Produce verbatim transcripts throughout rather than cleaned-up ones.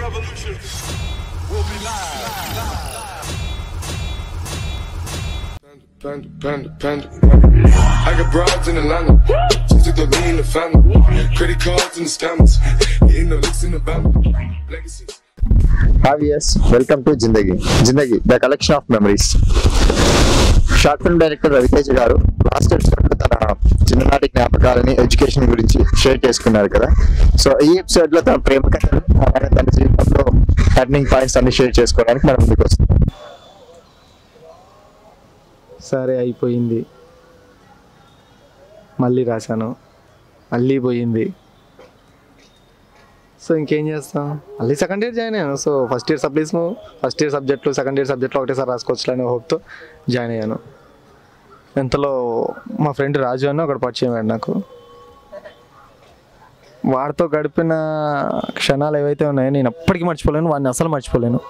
revolution will be live. Panda, panda, panda, panda. I got broads in Atlanta. Just took the lean in the family. Credit cards and the scammers. Getting the licks in the band. Legacies. Hi viewers, welcome to Jindagi. Jindagi, the collection of memories. Short film director Raviteja గారు last episode లో తన చిన్ననాటి జ్ఞాపకాలని education గురించి share చేసుకున్నారు కదా. So ఈ episode లో తన ప్రేమ కథలు అలాగే తన జీవితంలో టర్నింగ్ పాయింట్స్ అన్ని షేర్ చేసుకోవడానికి మనం ముందుకు వస్తాం. సరే అయిపోయింది, మళ్ళీ రాశాను, మళ్ళీ పోయింది. సో ఇంకేం చేస్తాం, మళ్ళీ సెకండ్ ఇయర్ జాయిన్ అయ్యాను. So first year subjects first year సబ్జెక్టులు సెకండ్ ఇయర్ సబ్జెక్టులు ఒకటేసారి రాసుకోవచ్చు అనే హోప్తో జాయిన్ అయ్యాను. ఎంతలో మా ఫ్రెండ్ రాజు అని ఒకటి పరిచయం అయ్యాడు నాకు. వాడితో గడిపిన క్షణాలు ఏవైతే ఉన్నాయో నేను ఎప్పటికీ మర్చిపోలేను, వాడిని అసలు మర్చిపోలేను.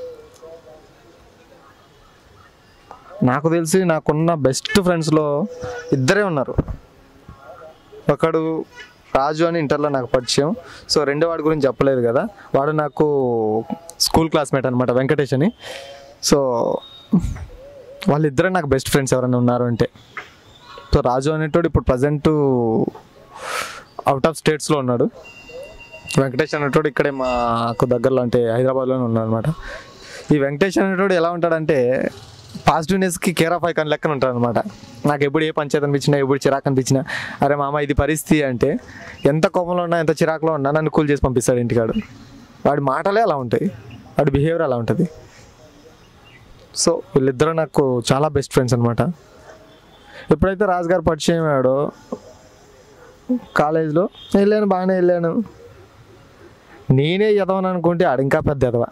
నాకు తెలిసి నాకున్న బెస్ట్ ఫ్రెండ్స్లో ఇద్దరే ఉన్నారు. ఒకడు రాజు అని ఇంటర్లో నాకు పరిచయం. సో రెండో వాడి గురించి చెప్పలేదు కదా, వాడు నాకు స్కూల్ క్లాస్మేట్ అనమాట, వెంకటేష్ అని. సో వాళ్ళిద్దరే నాకు బెస్ట్ ఫ్రెండ్స్ ఎవరైనా ఉన్నారు అంటే. సో రాజు అనేటోడు ఇప్పుడు ప్రజెంట్ అవుట్ ఆఫ్ స్టేట్స్లో ఉన్నాడు. వెంకటేష్ అనేటోడు ఇక్కడే మాకు దగ్గరలో అంటే హైదరాబాద్లోనే ఉన్నాడు అనమాట. ఈ వెంకటేష్ అనేటోడు ఎలా ఉంటాడంటే పాజిటివ్నెస్కి కేర్ ఆఫ్ ఐకాన్ లెక్కన ఉంటాడు అనమాట. నాకు ఎప్పుడు ఏ పంచాయతీ అనిపించినా, ఎప్పుడు చిరాకు అనిపించినా, అరే మామ ఇది పరిస్థితి అంటే ఎంత కోపంలో ఉన్నా ఎంత చిరాకులో ఉన్నా నన్ను కూల్ చేసి పంపిస్తాడు ఇంటికాడు. వాడి మాటలే అలా ఉంటాయి, వాడి బిహేవియర్ అలా ఉంటుంది. సో వీళ్ళిద్దరూ నాకు చాలా బెస్ట్ ఫ్రెండ్స్ అనమాట. ఎప్పుడైతే రాజు గారు పరిచయం అయ్యాడో కాలేజ్లో వెళ్ళాను, బాగానే వెళ్ళాను. నేనే ఎదవని అనుకుంటే ఆడు ఇంకా పెద్ద ఎదవ.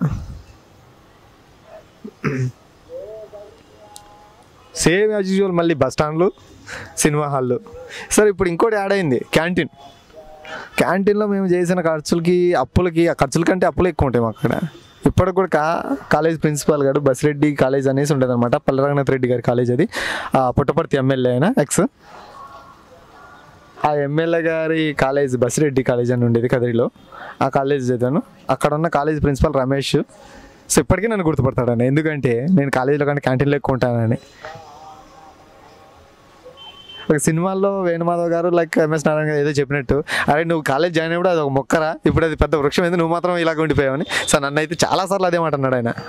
సేమ్ యాజ్ యూజువల్ మళ్ళీ బస్ స్టాండ్లు, సినిమా హాళ్ళు. సరే ఇప్పుడు ఇంకోటి యాడ్ అయింది, క్యాంటీన్. క్యాంటీన్లో మేము చేసిన ఖర్చులకి అప్పులకి, ఆ ఖర్చుల కంటే అప్పులు ఎక్కువ ఉంటాయి అక్కడ. ఇప్పటికి కూడా కా కాలేజ్ ప్రిన్సిపాల్ గారు బసిరెడ్డి కాలేజ్ అనేసి ఉండేది అనమాట, పల్లె రంగనాథ్ రెడ్డి గారి కాలేజ్ అది. పుట్టపర్తి ఎమ్మెల్యే అయినా ఎక్స్. ఆ ఎమ్మెల్యే గారి కాలేజ్ బసిరెడ్డి కాలేజ్ అని ఉండేది కదిరిలో. ఆ కాలేజ్ చదివాను. అక్కడ ఉన్న కాలేజ్ ప్రిన్సిపాల్ రమేష్. సో ఇప్పటికీ నన్ను గుర్తుపడతాడని, ఎందుకంటే నేను కాలేజీలో కానీ క్యాంటీన్లో ఎక్కువ ఉంటానని. ఒక సినిమాల్లో వేణుమాధవ్ గారు లైక్ ఎంఎస్ నారాయణ గారు ఏదో చెప్పినట్టు, అరే నువ్వు కాలేజ్ జాయిన్ అయ్యి అది ఒక మొక్కరా, ఇప్పుడు అది పెద్ద వృక్షం ఏంది, నువ్వు మాత్రం ఇలాగ ఉండిపోయావని. సో నన్ను అయితే చాలాసార్లు అదే మాట అన్నాడు ఆయన.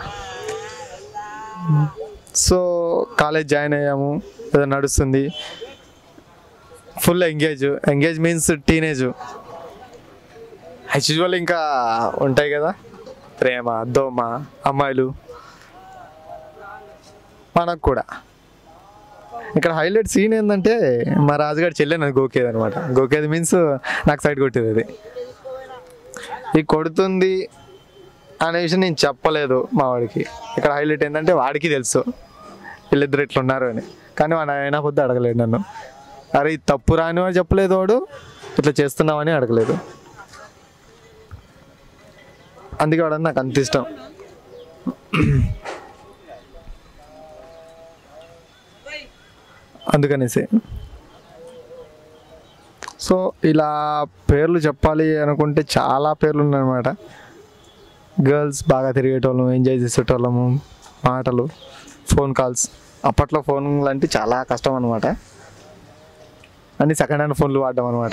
సో కాలేజ్ జాయిన్ అయ్యాము, ఏదో నడుస్తుంది, full engage. Engage means teenage. As usual ఇంకా ఉంటాయి కదా ప్రేమ, దోమ, అమ్మాయిలు. మనకు కూడా ఇక్కడ హైలైట్ సీన్ ఏంటంటే మా రాజుగారి చెల్లె నాకు గోకేది అనమాట. గోకేది మీన్స్ నాకు సైడ్ కొట్టేది. అది ఈ కొడుతుంది అనే విషయం నేను చెప్పలేదు మా వాడికి. ఇక్కడ హైలైట్ ఏంటంటే వాడికి తెలుసు వీళ్ళిద్దరు ఇట్లా ఉన్నారు అని, కానీ వాడు అయినా పొద్దు అడగలేడు నన్ను. అరే ఇది తప్పు రాని వాడు చెప్పలేదు, వాడు ఇట్లా చేస్తున్నావని అడగలేదు. అందుకే వాడు నాకు అంత ఇష్టం. అందుకనేసి సో ఇలా పేర్లు చెప్పాలి అనుకుంటే చాలా పేర్లు ఉన్నాయన్నమాట. గర్ల్స్ బాగా తిరిగేటోళ్ళము, ఎంజాయ్ చేసేటోళ్ళము, మాటలు, ఫోన్ కాల్స్. అప్పట్లో ఫోన్లు అంటే చాలా కష్టం అనమాట. అన్ని సెకండ్ హ్యాండ్ ఫోన్లు వాడడం అనమాట.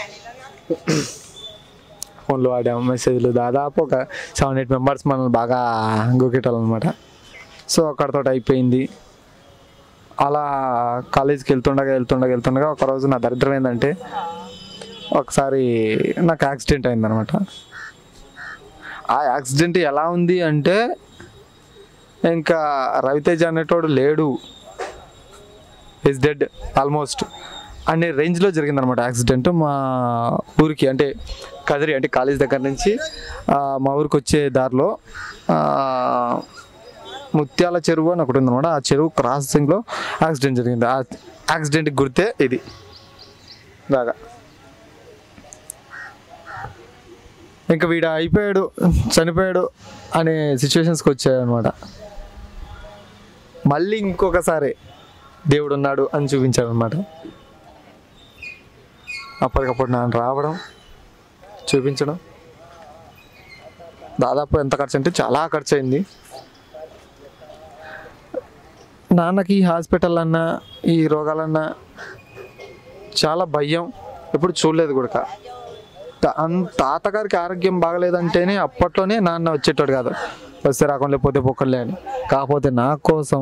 ఫోన్లు వాడాము, మెసేజ్లు. దాదాపు ఒక సెవెన్ ఎయిట్ మెంబర్స్ మనల్ని బాగా గోకేటోళ్ళు అనమాట. సో అక్కడితో అయిపోయింది. అలా కాలేజీకి వెళ్తుండగా వెళ్తుండగా వెళ్తుండగా ఒకరోజు నా దరిద్రం ఏంటంటే ఒకసారి నాకు యాక్సిడెంట్ అయిందనమాట. ఆ యాక్సిడెంట్ ఎలా ఉంది అంటే ఇంకా రవితేజ అనేటోడు లేడు, ఈజ్ డెడ్ ఆల్మోస్ట్ అనే రేంజ్లో జరిగిందనమాట యాక్సిడెంట్. మా ఊరికి అంటే కదిరి అంటే కాలేజ్ దగ్గర నుంచి మా ఊరికి వచ్చే దారిలో ముత్యాల చెరువు అని ఒకటి ఉందన్నమాట. ఆ చెరువు క్రాసింగ్లో యాక్సిడెంట్ జరిగింది. ఆ యాక్సిడెంట్కి గుర్తే ఇది బాగా. ఇంకా వీడు అయిపోయాడు, చనిపోయాడు అనే సిచ్యువేషన్స్కి వచ్చాయన్నమాట. మళ్ళీ ఇంకొకసారి దేవుడు ఉన్నాడు అని చూపించాడు అనమాట. అప్పటికప్పుడు నాన్న రావడం, చూపించడం, దాదాపు ఎంత ఖర్చు అంటే చాలా ఖర్చు అయింది. నాన్నకి ఈ హాస్పిటల్ అన్నా ఈ రోగాలన్నా చాలా భయం, ఎప్పుడు చూడలేదు కూడా. తాతగారికి ఆరోగ్యం బాగలేదంటేనే అప్పట్లోనే నాన్న వచ్చేటోడు కాదు, వస్తే రాకుండా పోతే పొక్కర్లే అని. కాకపోతే నా కోసం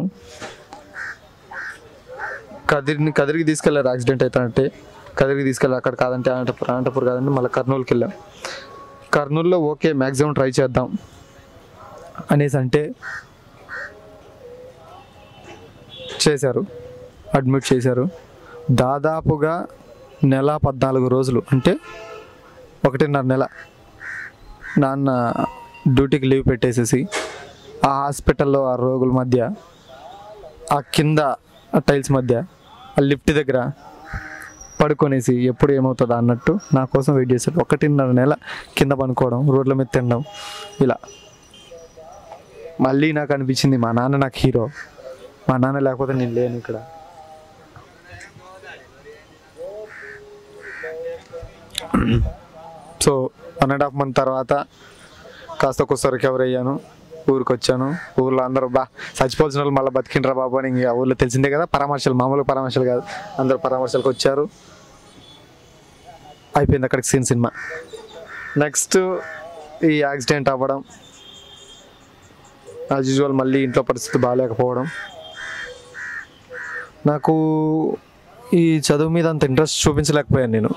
కదిరిని కదిరికి తీసుకెళ్ళారు. యాక్సిడెంట్ అవుతానంటే కదిరికి తీసుకెళ్ళారు. అక్కడ కాదంటే అనంతపురం, అనంతపురం కాదంటే మళ్ళీ కర్నూలుకి వెళ్ళాం. కర్నూలులో ఓకే మ్యాక్సిమం ట్రై చేద్దాం అనేసి అంటే చేశారు, అడ్మిట్ చేశారు. దాదాపుగా నెల పద్నాలుగు రోజులు అంటే ఒకటిన్నర నెల నాన్న డ్యూటీకి లీవ్ పెట్టేసేసి ఆ హాస్పిటల్లో ఆ రోగుల మధ్య, ఆ కింద టైల్స్ మధ్య, ఆ లిఫ్ట్ దగ్గర పడుకొనేసి ఎప్పుడు ఏమవుతుందా అన్నట్టు నా కోసం వెయిట్ చేశారు. ఒకటిన్నర నెల కింద పనుకోవడం, రోడ్ల మీద తినడం, ఇలా. మళ్ళీ నాకు అనిపించింది మా నాన్న నాకు హీరో, మా నాన్న లేకపోతే నేను లేను ఇక్కడ. So one and half month తర్వాత కాస్త కొస్త రికవర్ అయ్యాను, ఊరికి వచ్చాను. ఊర్లో అందరూ బా చచ్చిపోవాల్సిన వాళ్ళు మళ్ళీ బతికిండ్రా బాబు అని ఇంకా ఊర్లో తెలిసిందే కదా. పరామర్శలు, మామూలు పరామర్శలు కాదు, అందరూ పరామర్శలకు వచ్చారు. అయిపోయింది అక్కడికి సీన్ సినిమా. నెక్స్ట్ ఈ యాక్సిడెంట్ అవ్వడం, యాజ్ యూజువల్ మళ్ళీ ఇంట్లో పరిస్థితి బాగాలేకపోవడం. నాకు ఈ చదువు మీద అంత ఇంట్రెస్ట్ చూపించలేకపోయాను నేను.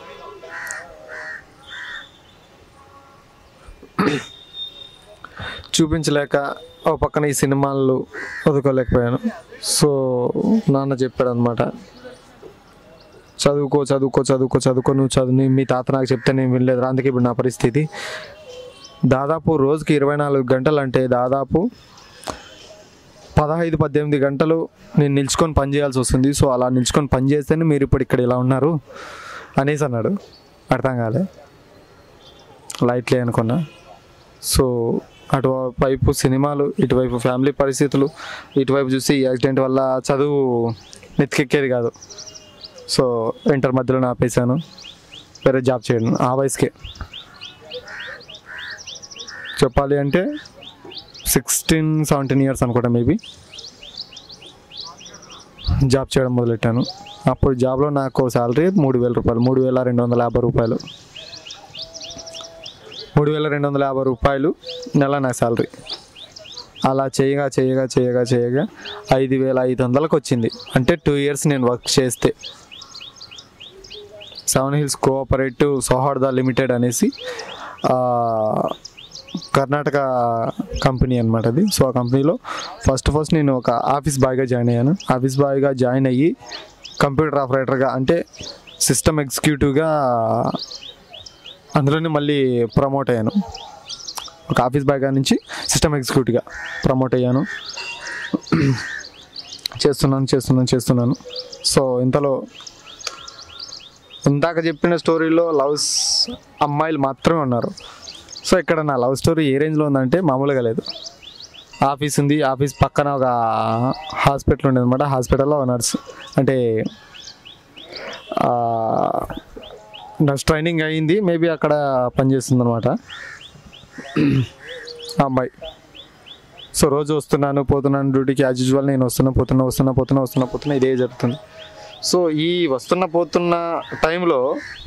చూపించలేక ఓ పక్కన ఈ సినిమాలు వదుకోలేకపోయాను. సో నాన్న చెప్పాడు అనమాట, చదువుకో చదువుకో చదువుకో చదువుకో నువ్వు చదువు, మీ తాత నాకు చెప్తే నేను వినలేదు. అందుకే ఇప్పుడు నా పరిస్థితి దాదాపు రోజుకి ఇరవై నాలుగు గంటలు అంటే దాదాపు పదహైదు పద్దెనిమిది గంటలు నేను నిల్చుకొని పని చేయాల్సి వస్తుంది. సో అలా నిల్చుకొని పని చేస్తేనే మీరు ఇప్పుడు ఇక్కడ ఇలా ఉన్నారు అనేసి అన్నాడు. అర్థం కాలే, లైట్లే అనుకున్నా. సో అటువైపు సినిమాలు, ఇటువైపు ఫ్యామిలీ పరిస్థితులు, ఇటువైపు చూసి ఈ యాక్సిడెంట్ వల్ల చదువు నెత్తికెక్కేది కాదు. సో ఇంటర్ మధ్యలో ఆపేశాను, వేరే జాబ్ చేయడం. ఆ వయసుకే చెప్పాలి అంటే సిక్స్టీన్ సెవెంటీన్ ఇయర్స్ అనుకుంటా మేబీ జాబ్ చేయడం మొదలెట్టాను. అప్పుడు జాబ్లో నాకు శాలరీ మూడు వేల రూపాయలు మూడు వేల రెండు వందల యాభై రూపాయలు మూడు వేల రెండు వందల యాభై రూపాయలు నెల నా శాలరీ. అలా చేయగా చేయగా చేయగా చేయగా ఐదు వేల ఐదు వందలకు వచ్చింది. అంటే టూ ఇయర్స్ నేను వర్క్ చేస్తే. Seven hills cooperative Souharda limited అనేసి కర్ణాటక కంపెనీ అనమాట అది. సో ఆ కంపెనీలో ఫస్ట్ ఫస్ట్ నేను ఒక ఆఫీస్ బాయ్గా జాయిన్ అయ్యాను. ఆఫీస్ బాయ్గా జాయిన్ అయ్యి కంప్యూటర్ ఆపరేటర్గా అంటే సిస్టమ్ ఎగ్జిక్యూటివ్గా అందులోనే మళ్ళీ ప్రమోట్ అయ్యాను. ఒక ఆఫీస్ బాయ్గా నుంచి సిస్టమ్ ఎగ్జిక్యూటివ్గా ప్రమోట్ అయ్యాను. చేస్తున్నాను చేస్తున్నాను చేస్తున్నాను సో ఇంతలో ఇందాక చెప్పిన స్టోరీలో లవ్స్ అమ్మాయిలు మాత్రమే ఉన్నారు. సో ఇక్కడ నా లవ్ స్టోరీ ఏ రేంజ్లో ఉందంటే మామూలుగా లేదు. ఆఫీస్ ఉంది, ఆఫీస్ పక్కన ఒక హాస్పిటల్ ఉండేది అనమాట. హాస్పిటల్లో నర్స్ అంటే నర్స్ ట్రైనింగ్ అయ్యింది, మేబీ అక్కడ పనిచేస్తుంది అనమాట ఆ అమ్మాయి. సో రోజు వస్తున్నాను పోతున్నాను డ్యూటీకి, యాజ్ యూజువల్ నేను వస్తున్నా పోతున్నా వస్తున్నా పోతున్నా వస్తున్నా పోతున్నా ఇదే జరుగుతుంది. సో ఈ వస్తున్న పోతున్న టైంలో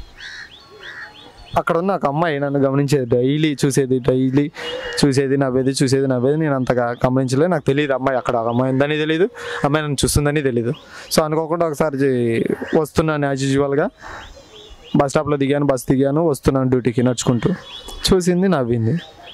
అక్కడ ఉన్న ఒక అమ్మాయి నన్ను గమనించేది, డైలీ చూసేది డైలీ చూసేది నవ్వేది చూసేది నవ్వేది. నేను అంతగా గమనించలేదు, నాకు తెలియదు అమ్మాయి అక్కడ ఒక అమ్మాయి ఉందని తెలియదు, అమ్మాయి నన్ను చూస్తుందని తెలియదు. సో అనుకోకుండా ఒకసారి వస్తున్నాను యాజ్ యూజువల్గా బస్ స్టాప్లో దిగాను, బస్ దిగాను, వస్తున్నాను డ్యూటీకి నడుచుకుంటూ. చూసింది నవ్వింది.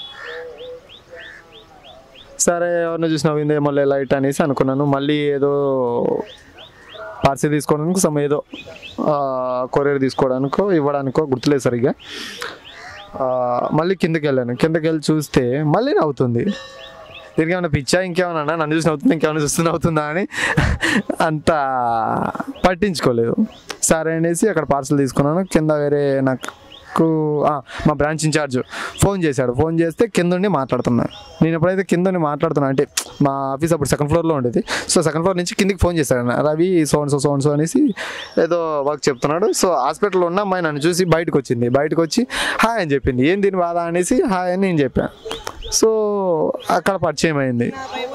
సరే ఎవరిని చూసి నవ్వింది మళ్ళీ లైట్ అనేసి అనుకున్నాను. మళ్ళీ ఏదో పార్సల్ తీసుకోవడానికి సమ ఏదో కొరియర్ తీసుకోవడానికో ఇవ్వడానికో గుర్తులేదు సరిగ్గా. మళ్ళీ కిందకి వెళ్ళాను. కిందకి వెళ్ళి చూస్తే మళ్ళీ నవ్వుతుంది. దీనికి ఏమైనా పిచ్చా ఇంకేమన్నా నన్ను చూసి నవ్వుతుంది ఇంకేమైనా చూస్తూ నవ్వుతుందా అని అంత పట్టించుకోలేదు. సరే అనేసి అక్కడ పార్సల్ తీసుకున్నాను. కింద వేరే నాకు నాకు మా బ్రాంచ్ ఇన్ఛార్జ్ ఫోన్ చేశాడు. ఫోన్ చేస్తే కింద ఉండి మాట్లాడుతున్నా. నేను ఎప్పుడైతే కింద ఉండి మాట్లాడుతున్నా అంటే మా ఆఫీస్ అప్పుడు సెకండ్ ఫ్లోర్లో ఉండేది. సో సెకండ్ ఫ్లోర్ నుంచి కిందికి ఫోన్ చేశాడు. రవి సోన్సో సోన్సో అనేసి ఏదో వర్క్ చెప్తున్నాడు. సో హాస్పిటల్లో ఉన్న అమ్మాయి నన్ను చూసి బయటకు వచ్చింది. బయటకు వచ్చి హాయ్ అని చెప్పింది. ఏం దీని బాధ అనేసి హాయ్ అని నేను చెప్పాను. సో అక్కడ పరిచయం అయింది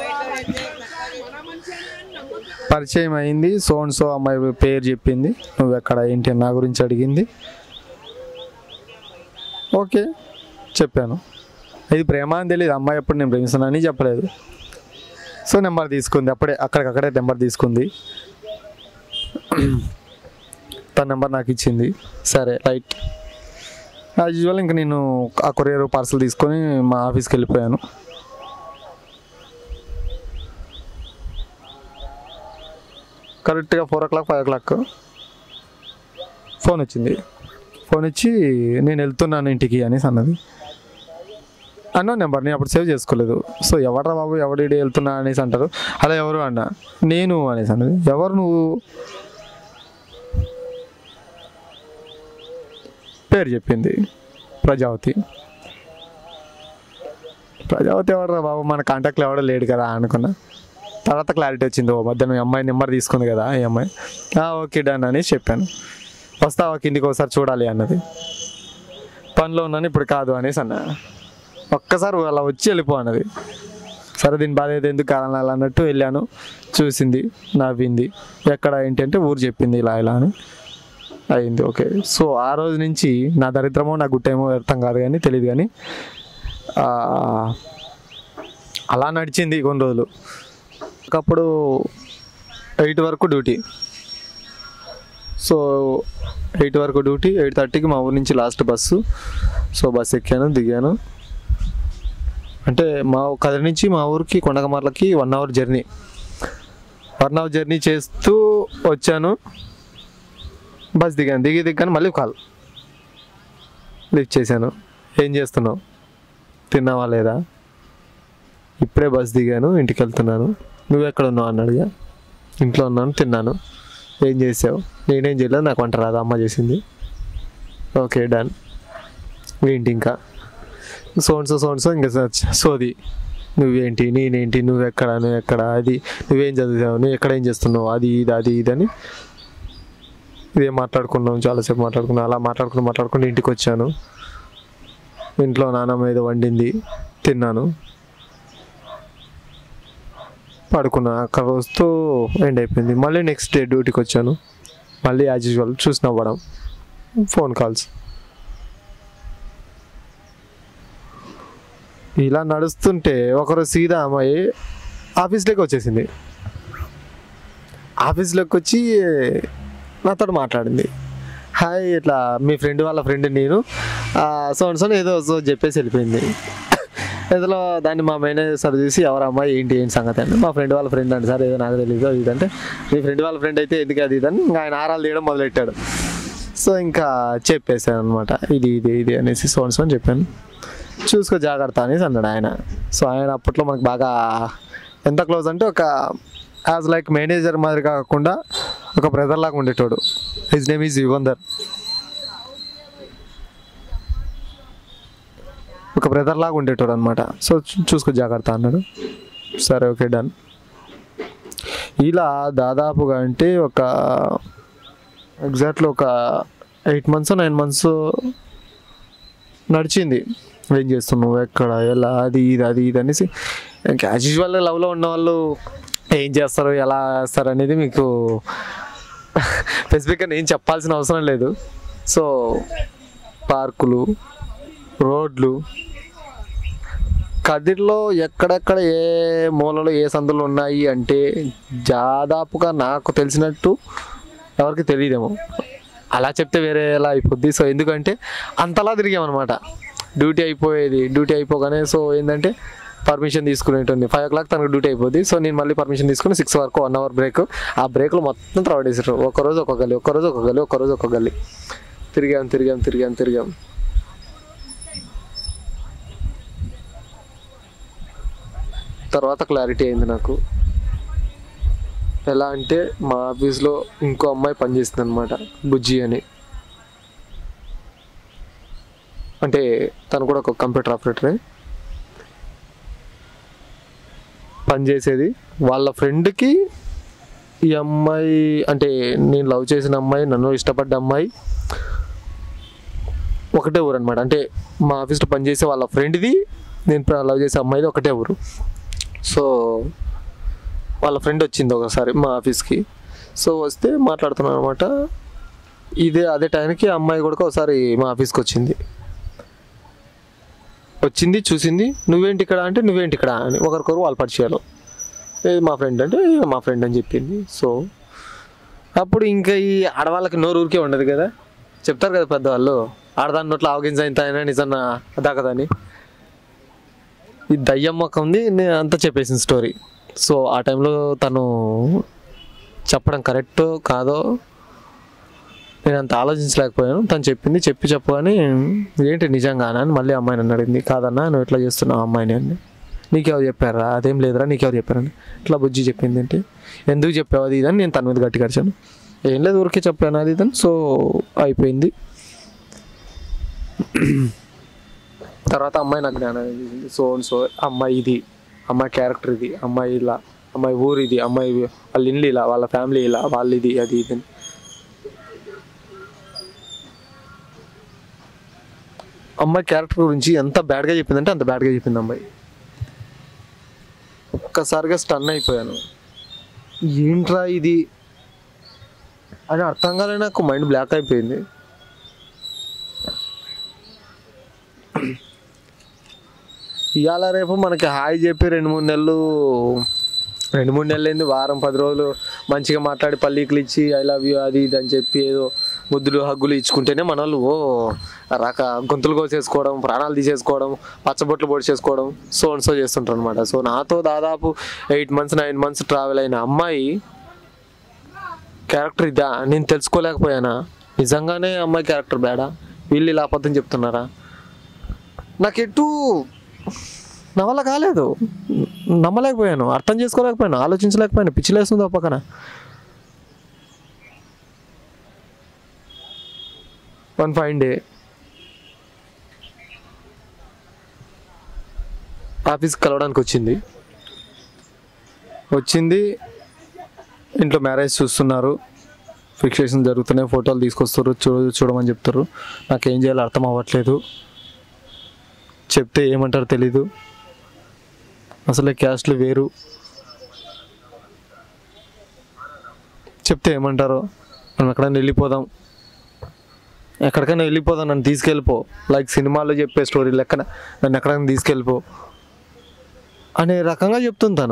పరిచయం అయింది సోన్ సో అమ్మాయి పేరు చెప్పింది. నువ్వు ఎక్కడ ఏంటి నా గురించి అడిగింది. ఓకే చెప్పాను. ఇది ప్రేమ అని తెలియదు. అమ్మాయి ఎప్పుడు నేను ప్రేమిస్తున్నానని చెప్పలేదు. సో నెంబర్ తీసుకుంది. అప్పుడే అక్కడికక్కడే నెంబర్ తీసుకుంది. తన నెంబర్ నాకు ఇచ్చింది. సరే రైట్. యాజ్ యూజువల్ ఇంక నేను ఆ కొరియర్ పార్సల్ తీసుకొని మా ఆఫీస్కి వెళ్ళిపోయాను. కరెక్ట్గా four o'clock five o'clock phone వచ్చింది. ఫోన్ వచ్చి నేను వెళ్తున్నాను ఇంటికి అనేసి అన్నది. అన్న నెంబర్ నేను అప్పుడు సేవ్ చేసుకోలేదు. సో ఎవడరా బాబు ఎవడి వెళ్తున్నా అనేసి అంటారు. అలా ఎవరు అన్న నేను అనేసి అన్నది. ఎవరు నువ్వు? పేరు చెప్పింది ప్రజావతి. ప్రజావతి ఎవడరా బాబు, మన కాంటాక్ట్లో ఎవడో లేడు కదా అనుకున్నా. తర్వాత క్లారిటీ వచ్చింది. ఓ మధ్యాహ్నం ఈ అమ్మాయి నెంబర్ తీసుకుంది కదా ఈ అమ్మాయి. ఓకే డన్ అనేసి చెప్పాను. వస్తావా కిందికి ఒకసారి చూడాలి అన్నది. పనిలో ఉన్నాను ఇప్పుడు కాదు అనేసి అన్నా. ఒక్కసారి అలా వచ్చి వెళ్ళిపో అన్నది. సరే దీని బాధ అయితే ఎందుకు కారణాలు అన్నట్టు వెళ్ళాను. చూసింది, నవ్వింది. ఎక్కడ ఏంటి అంటే ఊరు చెప్పింది ఇలా ఇలా అని అయింది. ఓకే. సో ఆ రోజు నుంచి నా దరిద్రమో నా గుట్టేమో అర్థం కాదు కానీ తెలియదు కానీ అలా నడిచింది కొన్ని రోజులు. ఒకప్పుడు ఎయిట్ వరకు డ్యూటీ. సో ఎయిట్ వరకు డ్యూటీ. ఎయిట్ థర్టీకి మా ఊరి నుంచి లాస్ట్ బస్సు. సో బస్సు ఎక్కాను, దిగాను. అంటే మా కదిరి నుంచి మా ఊరికి కొండగమర్లకి one hour journey. One hour journey చేస్తూ వచ్చాను. బస్ దిగాను. దిగి దిగాను మళ్ళీ కాల్ లిఫ్ట్ చేశాను. ఏం చేస్తున్నావు, తిన్నావా లేదా? ఇప్పుడే బస్ దిగాను, ఇంటికి వెళ్తున్నాను. నువ్వు ఎక్కడ ఉన్నావు అన్నాడుగా. ఇంట్లో ఉన్నాను, తిన్నాను. ఏం చేసావు? నేనేం చేయలేదు, నాకు వంట రాదు, అమ్మ చేసింది. Okay done. ఏంటి ఇంకా సోన్సో సోన్సో ఇంకా సోది. నువ్వేంటి, నేనేంటి, నువ్వు ఎక్కడ, నువ్వు ఎక్కడ, అది నువ్వేం చదివావు, నువ్వు ఎక్కడ ఏం చేస్తున్నావు, అది ఇది అది ఇది అని ఇదే మాట్లాడుకున్నాం. చాలాసేపు మాట్లాడుకున్నాం. అలా మాట్లాడుకుని మాట్లాడుకుని ఇంటికి వచ్చాను. ఇంట్లో నాన్నమ్మ ఏదో వండింది, తిన్నాను, పడుకున్నా. అక్కడ వస్తూ ఎండ్ అయిపోయింది. మళ్ళీ నెక్స్ట్ డే డ్యూటీకి వచ్చాను. మళ్ళీ యాజ్ యూజువల్ చూసి నవ్వడం, ఫోన్ కాల్స్. ఇలా నడుస్తుంటే ఒకరోజు సీదా అమ్మాయి ఆఫీస్లోకి వచ్చేసింది. ఆఫీస్లోకి వచ్చి నాతో మాట్లాడింది. హాయ్ ఇట్లా మీ ఫ్రెండ్ వాళ్ళ ఫ్రెండ్ నేను సోన్ సోన్ ఏదో సో చెప్పేసి వెళ్ళిపోయింది. ఇందులో దాన్ని మా మేనేజర్ సార్ చూసి ఎవరు అమ్మాయి ఏంటి ఏంటి సంగతి అంటే మా ఫ్రెండ్ వాళ్ళ ఫ్రెండ్ అండి సార్, ఏదో నాకు తెలియదు ఇదంటే. మీ ఫ్రెండ్ వాళ్ళ ఫ్రెండ్ అయితే ఎందుకు అది ఇదని ఇంకా ఆయన ఆరాలు తీయడం మొదలెట్టాడు. సో ఇంకా చెప్పేసాను అనమాట, ఇది ఇది ఇది అనేసి సోన్ సోన్ చెప్పాను. చూసుకో జాగ్రత్త అనేసి అన్నాడు ఆయన. సో ఆయన అప్పట్లో మనకు బాగా ఎంత క్లోజ్ అంటే ఒక యాజ్ లైక్ మేనేజర్ మాదిరి కాకుండా ఒక బ్రదర్ లాగా ఉండేటోడు. His name is Yugandhar. ఒక బ్రదర్ లాగా ఉండేటోడు అనమాట. సో చూసుకో జాగ్రత్త అన్నాడు. సరే ఓకే డన్. ఇలా దాదాపుగా అంటే ఒక ఎగ్జాక్ట్లీ ఒక ఎయిట్ మంత్స్ నైన్ మంత్స్ నడిచింది. ఏం చేస్తున్నావు, ఎక్కడ, ఎలా, అది ఇది అది ఇది అనేసి. యాజ్ యూజువల్ లవ్లో ఉన్న వాళ్ళు ఏం చేస్తారు, ఎలా చేస్తారు అనేది మీకు స్పెసిఫిక్గా నేను చెప్పాల్సిన అవసరం లేదు. సో పార్కులు, రోడ్లు, కదిర్లో ఎక్కడెక్కడ ఏ మూలలో ఏ సందులు ఉన్నాయి అంటే దాదాపుగా నాకు తెలిసినట్టు ఎవరికి తెలియదేమో. అలా చెప్తే వేరే ఎలా అయిపోద్ది. సో ఎందుకంటే అంతలా తిరిగామన్నమాట. డ్యూటీ అయిపోయేది, డ్యూటీ అయిపోగానే సో ఏంటంటే పర్మిషన్ తీసుకునేటుంది. ఫైవ్ ఓ క్లాక్ తనకు డ్యూటీ అయిపోద్ది. సో నేను మళ్ళీ పర్మిషన్ తీసుకుని సిక్స్ వరకు వన్ అవర్ బ్రేక్. ఆ బ్రేక్లో మొత్తం త్రౌడ్ వేసారు. ఒకరోజు ఒక గల్లి, ఒకరోజు ఒక గల్లి, ఒకరోజు ఒక గల్లి తిరిగాం తిరిగాం తిరిగాం తిరిగాం తర్వాత క్లారిటీ అయింది నాకు. ఎలా అంటే మా ఆఫీస్లో ఇంకో అమ్మాయి పనిచేస్తుంది అనమాట, బుజ్జి అని. అంటే తను కూడా ఒక కంప్యూటర్ ఆపరేటరే పనిచేసేది. వాళ్ళ ఫ్రెండ్కి ఈ అమ్మాయి అంటే నేను లవ్ చేసిన అమ్మాయి, నన్ను ఇష్టపడ్డ అమ్మాయి ఒకటే ఊరు అనమాట. అంటే మా ఆఫీస్లో పనిచేసే వాళ్ళ ఫ్రెండ్ది నేను లవ్ చేసే అమ్మాయిది ఒకటే ఊరు. సో వాళ్ళ ఫ్రెండ్ వచ్చింది ఒకసారి మా ఆఫీస్కి. సో వస్తే మాట్లాడుతున్నాను అనమాట. ఇదే అదే టైంకి అమ్మాయి కూడా ఒకసారి మా ఆఫీస్కి వచ్చింది వచ్చింది చూసింది. నువ్వేంటి ఇక్కడ అంటే నువ్వేంటి ఇక్కడ అని ఒకరికొకరు వాళ్ళు పరిచయాలు. మా ఫ్రెండ్ అంటే మా ఫ్రెండ్ అని చెప్పింది. సో అప్పుడు ఇంకా ఈ ఆడవాళ్ళకి నోరు ఊరికే ఉండదు కదా, చెప్తారు కదా పెద్దవాళ్ళు, ఆడదాని నోట్లో ఆవగింజ ఇంత అయినా నిజం దాకదని. ఈ దయ్యం మొక్క ఉంది నేను అంతా చెప్పేసింది స్టోరీ. సో ఆ టైంలో తను చెప్పడం కరెక్టో కాదో నేను అంత ఆలోచించలేకపోయాను. తను చెప్పింది చెప్పి చెప్పగానే ఏంటి నిజంగానా అని మళ్ళీ అమ్మాయిని నన్ను అడిగింది. కాదన్నా నువ్వు ఎట్లా చేస్తున్నావు అమ్మాయిని అని. నీకెవరు చెప్పారా? అదేం లేదురా నీకెవరు చెప్పారని. ఇట్లా బుజ్జి చెప్పింది. ఏంటి ఎందుకు చెప్పావు అది ఇదని నేను తన మీద గట్టి కరిచాను. ఏం లేదు ఊరికే చెప్పాను అది ఇదని. సో అయిపోయింది. తర్వాత అమ్మాయి నాకు జ్ఞానం చేసింది. సో సో అమ్మాయి ఇది, అమ్మాయి క్యారెక్టర్ ఇది, అమ్మాయి ఇలా, అమ్మాయి ఊరు ఇది, అమ్మాయి వాళ్ళ ఇల్లు ఇలా, వాళ్ళ ఫ్యామిలీ ఇలా, వాళ్ళు ఇది అది ఇది. అమ్మాయి క్యారెక్టర్ గురించి ఎంత బ్యాడ్గా చెప్పిందంటే అంత బ్యాడ్గా చెప్పింది అమ్మాయి. ఒక్కసారిగా స్టన్ అయిపోయాను. ఏంట్రా ఇది అని అర్థం కాలే, నాకు మైండ్ బ్లాక్ అయిపోయింది. ఇవాళ రేపు మనకి హాయ్ చెప్పి రెండు మూడు నెలలు రెండు మూడు నెలలు ఏంది వారం పది రోజులు మంచిగా మాట్లాడి పల్లీకులు ఇచ్చి ఐ లవ్ యూ అది ఇది అని చెప్పి ఏదో ముద్దులు హగ్గులు ఇచ్చుకుంటేనే మన వాళ్ళు ఓ రక గొంతులు కోసేసుకోవడం, ప్రాణాలు తీసేసుకోవడం, పచ్చబొట్లు పొడి చేసుకోవడం సో అండ్ సో చేస్తుంటారు అనమాట. సో నాతో దాదాపు eight months nine months travel అయిన అమ్మాయి క్యారెక్టర్ ఇదా నేను తెలుసుకోలేకపోయానా? నిజంగానే అమ్మాయి క్యారెక్టర్ బ్యాడా? వీళ్ళు ఇలా అబద్ధం చెప్తున్నారా? నాకెటు నా వల్ల కాలేదు, నమ్మలేకపోయాను, అర్థం చేసుకోలేకపోయాను, ఆలోచించలేకపోయాను. పిచ్చిలేస్తుంది ఆ పక్కన. వన్ ఫైన్ డే ఆఫీస్కి కలవడానికి వచ్చింది వచ్చింది ఇంట్లో మ్యారేజ్ చూస్తున్నారు, ఫిక్సేషన్ జరుగుతున్నాయి, ఫోటోలు తీసుకొస్తారు, చూ చూడమని చెప్తారు. నాకేం చేయాలో అర్థం అవ్వట్లేదు, చెప్తే ఏమంటారో తెలీదు, అసలే క్యాస్ట్లు వేరు, చెప్తే ఏమంటారో, మనం ఎక్కడైనా వెళ్ళిపోదాం, ఎక్కడికైనా వెళ్ళిపోదాం, నన్ను తీసుకెళ్ళిపో, లైక్ సినిమాల్లో చెప్పే స్టోరీ లెక్కన నన్ను ఎక్కడైనా తీసుకెళ్ళిపో అనే రకంగా చెప్తుంది తను.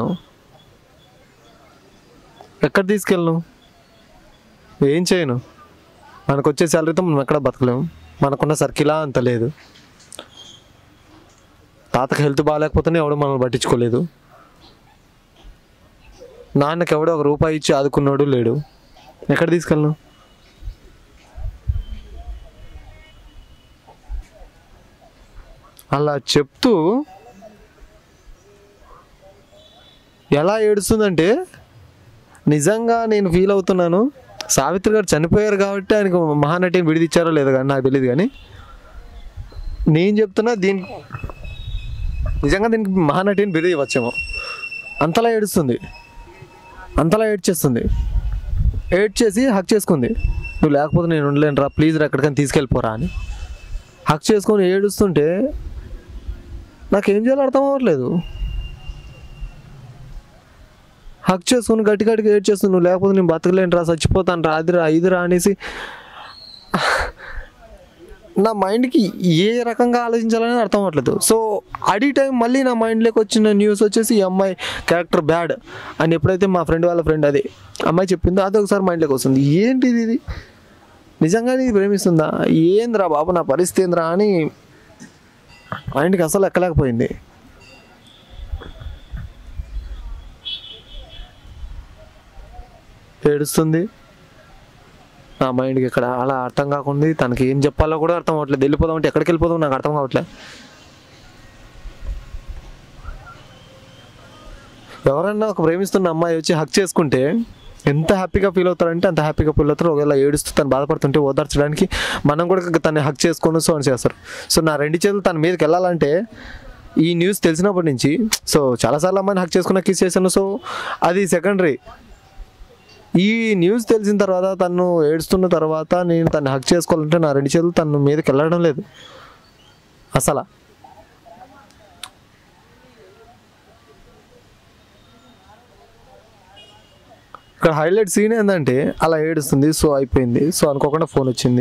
ఎక్కడ తీసుకెళ్ళను, ఏం చేయను, మనకు వచ్చే శాలరీతో మనం ఎక్కడ బతకలేము, మనకున్న సర్కిలా అంత లేదు, తాతకు హెల్త్ బాగాలేకపోతేనే ఎవడో మనల్ని పట్టించుకోలేదు, నాన్నకి ఎవడో ఒక రూపాయి ఇచ్చి ఆదుకున్నాడు లేడు, ఎక్కడ తీసుకెళ్ళను? అలా చెప్తూ ఎలా ఏడుస్తుందంటే నిజంగా నేను ఫీల్ అవుతున్నాను. సావిత్రి గారు చనిపోయారు కాబట్టి ఆయనకు మహానటిని విడిదిచ్చారో లేదో కానీ నాకు తెలియదు, కానీ నేను చెప్తున్నా దీని నిజంగా దీనికి మహానటిని బిరుదు ఇవ్వచ్చేమో. అంతలా ఏడుస్తుంది, అంతలా ఏడ్చేస్తుంది, ఏడ్చేసి హక్ చేసుకుంది. నువ్వు లేకపోతే నేను ఉండలేను రా, ప్లీజ్ రా ఎక్కడికైనా తీసుకెళ్ళిపోరా అని హక్ చేసుకొని ఏడుస్తుంటే నాకేం చేయాలో అర్థం అవ్వట్లేదు. హక్ చేసుకుని గట్టి గట్టిగా ఏడ్చేస్తుంది, నువ్వు లేకపోతే నేను బతకలేను రా, చచ్చిపోతాను రా, అదిరా ఇదిరా అనేసి నా మైండ్కి ఏ రకంగా ఆలోచించాలని అర్థం అవ్వట్లేదు. సో అడి టైం మళ్ళీ నా మైండ్లోకి వచ్చిన న్యూస్ వచ్చేసి ఈ అమ్మాయి క్యారెక్టర్ బ్యాడ్ అని ఎప్పుడైతే మా ఫ్రెండ్ వాళ్ళ ఫ్రెండ్ అదే అమ్మాయి చెప్పిందో అది ఒకసారి మైండ్లోకి వస్తుంది. ఏంటిది ఇది, నిజంగా ఇది ప్రేమిస్తుందా, ఏంద్రా బాబు నా పరిస్థితి ఏంద్రా అని మైండ్కి అసలు ఎక్కలేకపోయింది. ఏడుస్తుంది, నా మైండ్కి ఇక్కడ అలా అర్థం కాకుండా తనకి ఏం చెప్పాలో కూడా అర్థం అవ్వట్లేదు. వెళ్ళిపోదాం అంటే ఎక్కడికి వెళ్ళిపోదాం నాకు అర్థం కావట్లేదు. ఎవరన్నా ఒక ప్రేమిస్తున్న అమ్మాయి వచ్చి హక్ చేసుకుంటే ఎంత హ్యాపీగా ఫీల్ అవుతారంటే అంత హ్యాపీగా ఫీల్ అవుతారు. ఒకవేళ ఏడుస్తూ తను బాధపడుతుంటే ఓదార్చడానికి మనం కూడా తను హక్ చేసుకొని సో అని చేస్తారు. సో నా రెండు చేతులు తన మీదకి వెళ్ళాలంటే ఈ న్యూస్ తెలిసినప్పటి నుంచి సో చాలాసార్లు అమ్మాయిని హక్ చేసుకున్న కిస్ చేశాను. సో అది సెకండరీ. ఈ న్యూస్ తెలిసిన తర్వాత తను ఏడుస్తున్న తర్వాత నేను తను హక్ చేసుకోవాలంటే నా రెండు చేతులు తన మీదకి వెళ్ళడం లేదు అసలు. ఇక్కడ హైలైట్ సీన్ ఏంటంటే అలా ఏడుస్తుంది. సో అయిపోయింది. సో అనుకోకుండా ఫోన్ వచ్చింది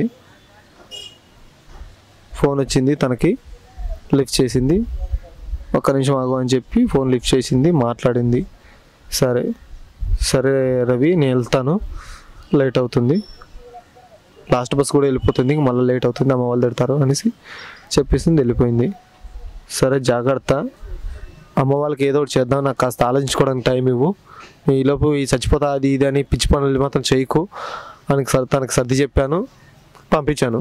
ఫోన్ వచ్చింది తనకి. లిఫ్ట్ చేసింది. ఒక్క నిమిషం ఆగు అని చెప్పి ఫోన్ లిఫ్ట్ చేసింది, మాట్లాడింది. సరే సరే రవి నేను వెళ్తాను, లేట్ అవుతుంది, లాస్ట్ బస్ కూడా వెళ్ళిపోతుంది, ఇంక మళ్ళీ లేట్ అవుతుంది, అమ్మ వాళ్ళు తిడతారు అనేసి చెప్పేసింది, వెళ్ళిపోయింది. సరే జాగ్రత్త, అమ్మ వాళ్ళకి ఏదో ఒకటి చేద్దాం, నాకు కాస్త ఆలోచించుకోవడానికి టైం ఇవ్వు, ఈలోపు ఈ చచ్చిపోతా అది ఇది అని పిచ్చి పనులు మాత్రం చేయకు అని తనకు సర్ది చెప్పాను, పంపించాను.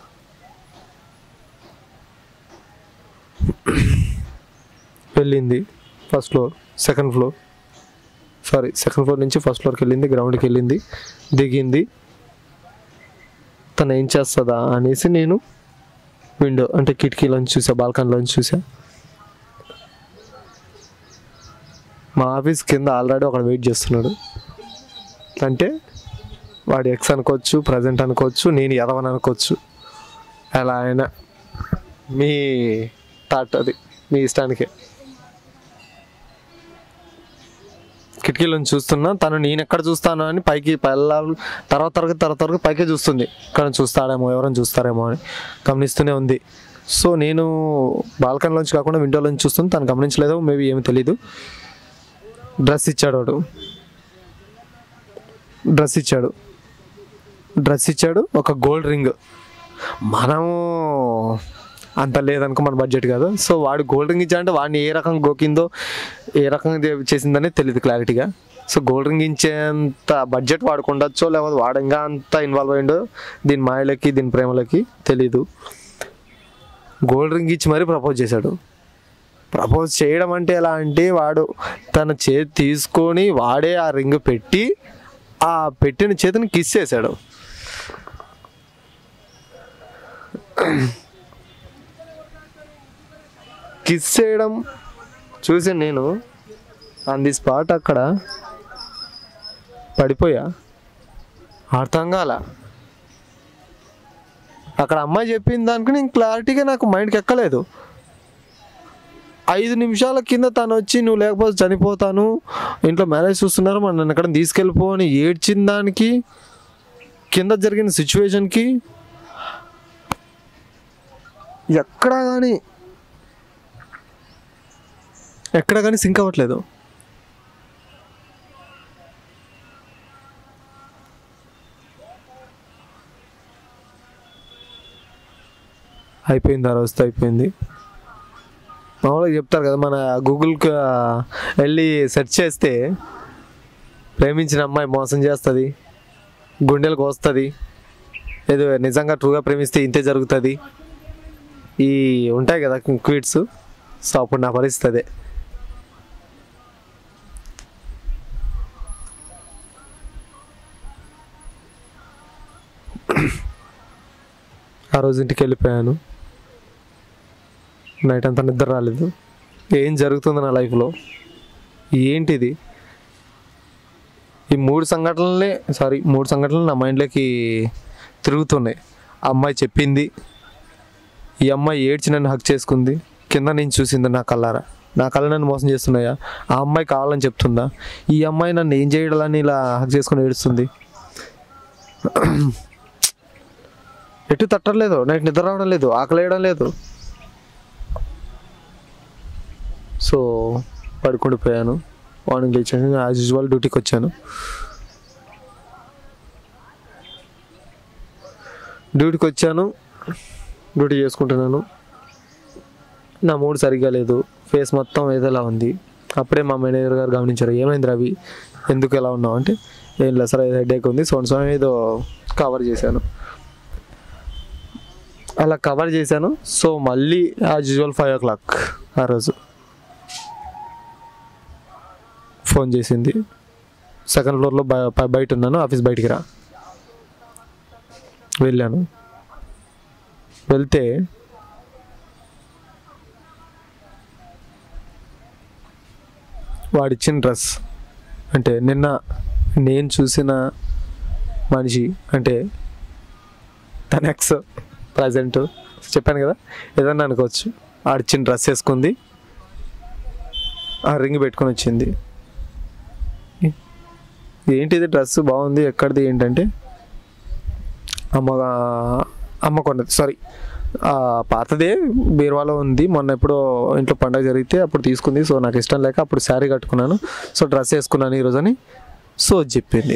వెళ్ళింది first floor second floor sorry second floor నుంచి ఫస్ట్ ఫ్లోర్కి వెళ్ళింది, గ్రౌండ్కి వెళ్ళింది, దిగింది. తను ఏం చేస్తుందా అనేసి నేను విండో అంటే కిటికీలోంచి చూసా, బాల్కనీలోంచి చూసా. మా ఆఫీస్ కింద ఆల్రెడీ ఒకడు వెయిట్ చేస్తున్నాడు. అంటే వాడు ఎక్స్ అనుకోవచ్చు, ప్రజెంట్ అనుకోవచ్చు, నేను ఎదవని అనుకోవచ్చు, ఎలా అయినా మీ థాట్, అది మీ ఇష్టానికే. కిటికీలోంచి చూస్తున్నా, తను నేను ఎక్కడ చూస్తాను అని పైకి పల్లాలు తర్వాత తరగతి తర్వాత తరగతి పైకే చూస్తుంది, ఇక్కడ చూస్తాడేమో ఎవరైనా చూస్తారేమో అని గమనిస్తూనే ఉంది. సో నేను బాల్కనీలోంచి కాకుండా విండోలోంచి చూస్తుంది, తను గమనించలేదు, మేబీ ఏమీ తెలీదు. డ్రెస్ ఇచ్చాడు వాడు, డ్రెస్ ఇచ్చాడు డ్రెస్ ఇచ్చాడు ఒక గోల్డ్ రింగ్. మనము అంత లేదనుకో, మన బడ్జెట్ కాదు. సో వాడు గోల్డ్ రింగ్ ఇచ్చాడంటే వాడిని ఏ రకంగా గోకిందో ఏ రకంగా చేసిందనే తెలియదు క్లారిటీగా. సో గోల్డ్ రింగ్ ఇచ్చేంత బడ్జెట్ వాడుకు ఉండొచ్చో లేకపోతే వాడంగా అంత ఇన్వాల్వ్ అయ్యిండో దీని మాయలకి దీని ప్రేమలకి తెలీదు. గోల్డ్ రింగ్ ఇచ్చి మరీ ప్రపోజ్ చేశాడు. ప్రపోజ్ చేయడం అంటే ఎలా అంటే వాడు తన చేతి తీసుకొని వాడే ఆ రింగ్ పెట్టి ఆ పెట్టిన చేతిని కిస్ చేశాడు. కిస్ చేయడం చూసి నేను ఆన్ ది స్పాట్ అక్కడ పడిపోయా, అర్థం కాల. అక్కడ అమ్మాయి చెప్పింది దానికి నేను క్లారిటీగా నాకు మైండ్కి ఎక్కలేదు. ఐదు నిమిషాల కింద తను వచ్చి నువ్వు లేకపోతే చనిపోతాను, ఇంట్లో మ్యారేజ్ చూస్తున్నారు, మనం నన్ను ఎక్కడ తీసుకెళ్ళిపో అని ఏడ్చిన దానికి కింద జరిగిన సిచ్యువేషన్కి ఎక్కడా కానీ ఎక్కడ కానీ సింక్ అవ్వట్లేదు. అయిపోయింది, ఆ రోజుతో అయిపోయింది. మామూలుగా చెప్తారు కదా, మన గూగుల్కి వెళ్ళి సెర్చ్ చేస్తే ప్రేమించిన అమ్మాయి మోసం చేస్తుంది, గుండెలకు వస్తుంది, ఏదో నిజంగా ట్రూగా ప్రేమిస్తే ఇంతే జరుగుతుంది, ఈ ఉంటాయి కదా క్విట్స్. సో అప్పుడు నా పరిస్థితి అదే. ఆ రోజు ఇంటికి వెళ్ళిపోయాను. నైట్ అంతా నిద్ర రాలేదు. ఏం జరుగుతుంది నా లైఫ్లో, ఏంటిది? ఈ మూడు సంఘటనలే సారీ మూడు సంఘటనలు నా మైండ్లోకి తిరుగుతున్నాయి. ఆ అమ్మాయి చెప్పింది, ఈ అమ్మాయి ఏడ్చి నన్ను హక్ చేసుకుంది, కింద నేను చూసింది నా కళ్ళారా, నా కళ్ళ నన్ను మోసం చేస్తున్నాయా, ఆ అమ్మాయి కావాలని చెప్తుందా, ఈ అమ్మాయి నన్ను ఏం చేయడాలని ఇలా హక్ చేసుకుని ఏడుస్తుంది. ఎటు తట్టలేదు, నైట్ నిద్ర రావడం లేదు, ఆకలి వేయడం లేదు. సో పడుకుండిపోయాను. మార్నింగ్ లేచాను, యాజ్ యూజువల్ డ్యూటీకి వచ్చాను. డ్యూటీకి వచ్చాను డ్యూటీ చేసుకుంటున్నాను. నా మూడ్ సరిగ్గా లేదు, ఫేస్ మొత్తం ఏదోలా ఉంది. అప్పుడే మా మేనేజర్ గారు గమనించారు, ఏమైంది రవి, ఎందుకు ఎలా ఉన్నావు అంటే, ఏం లేదు సార్ హెడేక్ ఉంది, సో సో ఏదో కవర్ చేశాను. అలా కవర్ చేశాను. సో మళ్ళీ as usual five o'clock ఆ రోజు ఫోన్ చేసింది. సెకండ్ ఫ్లోర్లో బయట ఉన్నాను, ఆఫీస్ బయటికి రా. వెళ్ళాను. వెళ్తే వాడిచ్చిన డ్రెస్ అంటే నిన్న నేను చూసిన మనిషి అంటే తన ఎక్స్ ప్రజెంట్ చెప్పాను కదా, ఏదన్నా అనుకోవచ్చు. ఆడిచ్చిన డ్రెస్ వేసుకుంది, ఆ రింగ్ పెట్టుకొని వచ్చింది. ఏంటిది డ్రెస్ బాగుంది, ఎక్కడిది ఏంటంటే అమ్మ అమ్మ కొన్నది, సారీ పాతదే బీరువాలో ఉంది, మొన్న ఎప్పుడో ఇంట్లో పండగ జరిగితే అప్పుడు తీసుకుంది. సో నాకు ఇష్టం లేక అప్పుడు శారీ కట్టుకున్నాను, సో డ్రెస్ వేసుకున్నాను ఈరోజు అని సో చెప్పింది.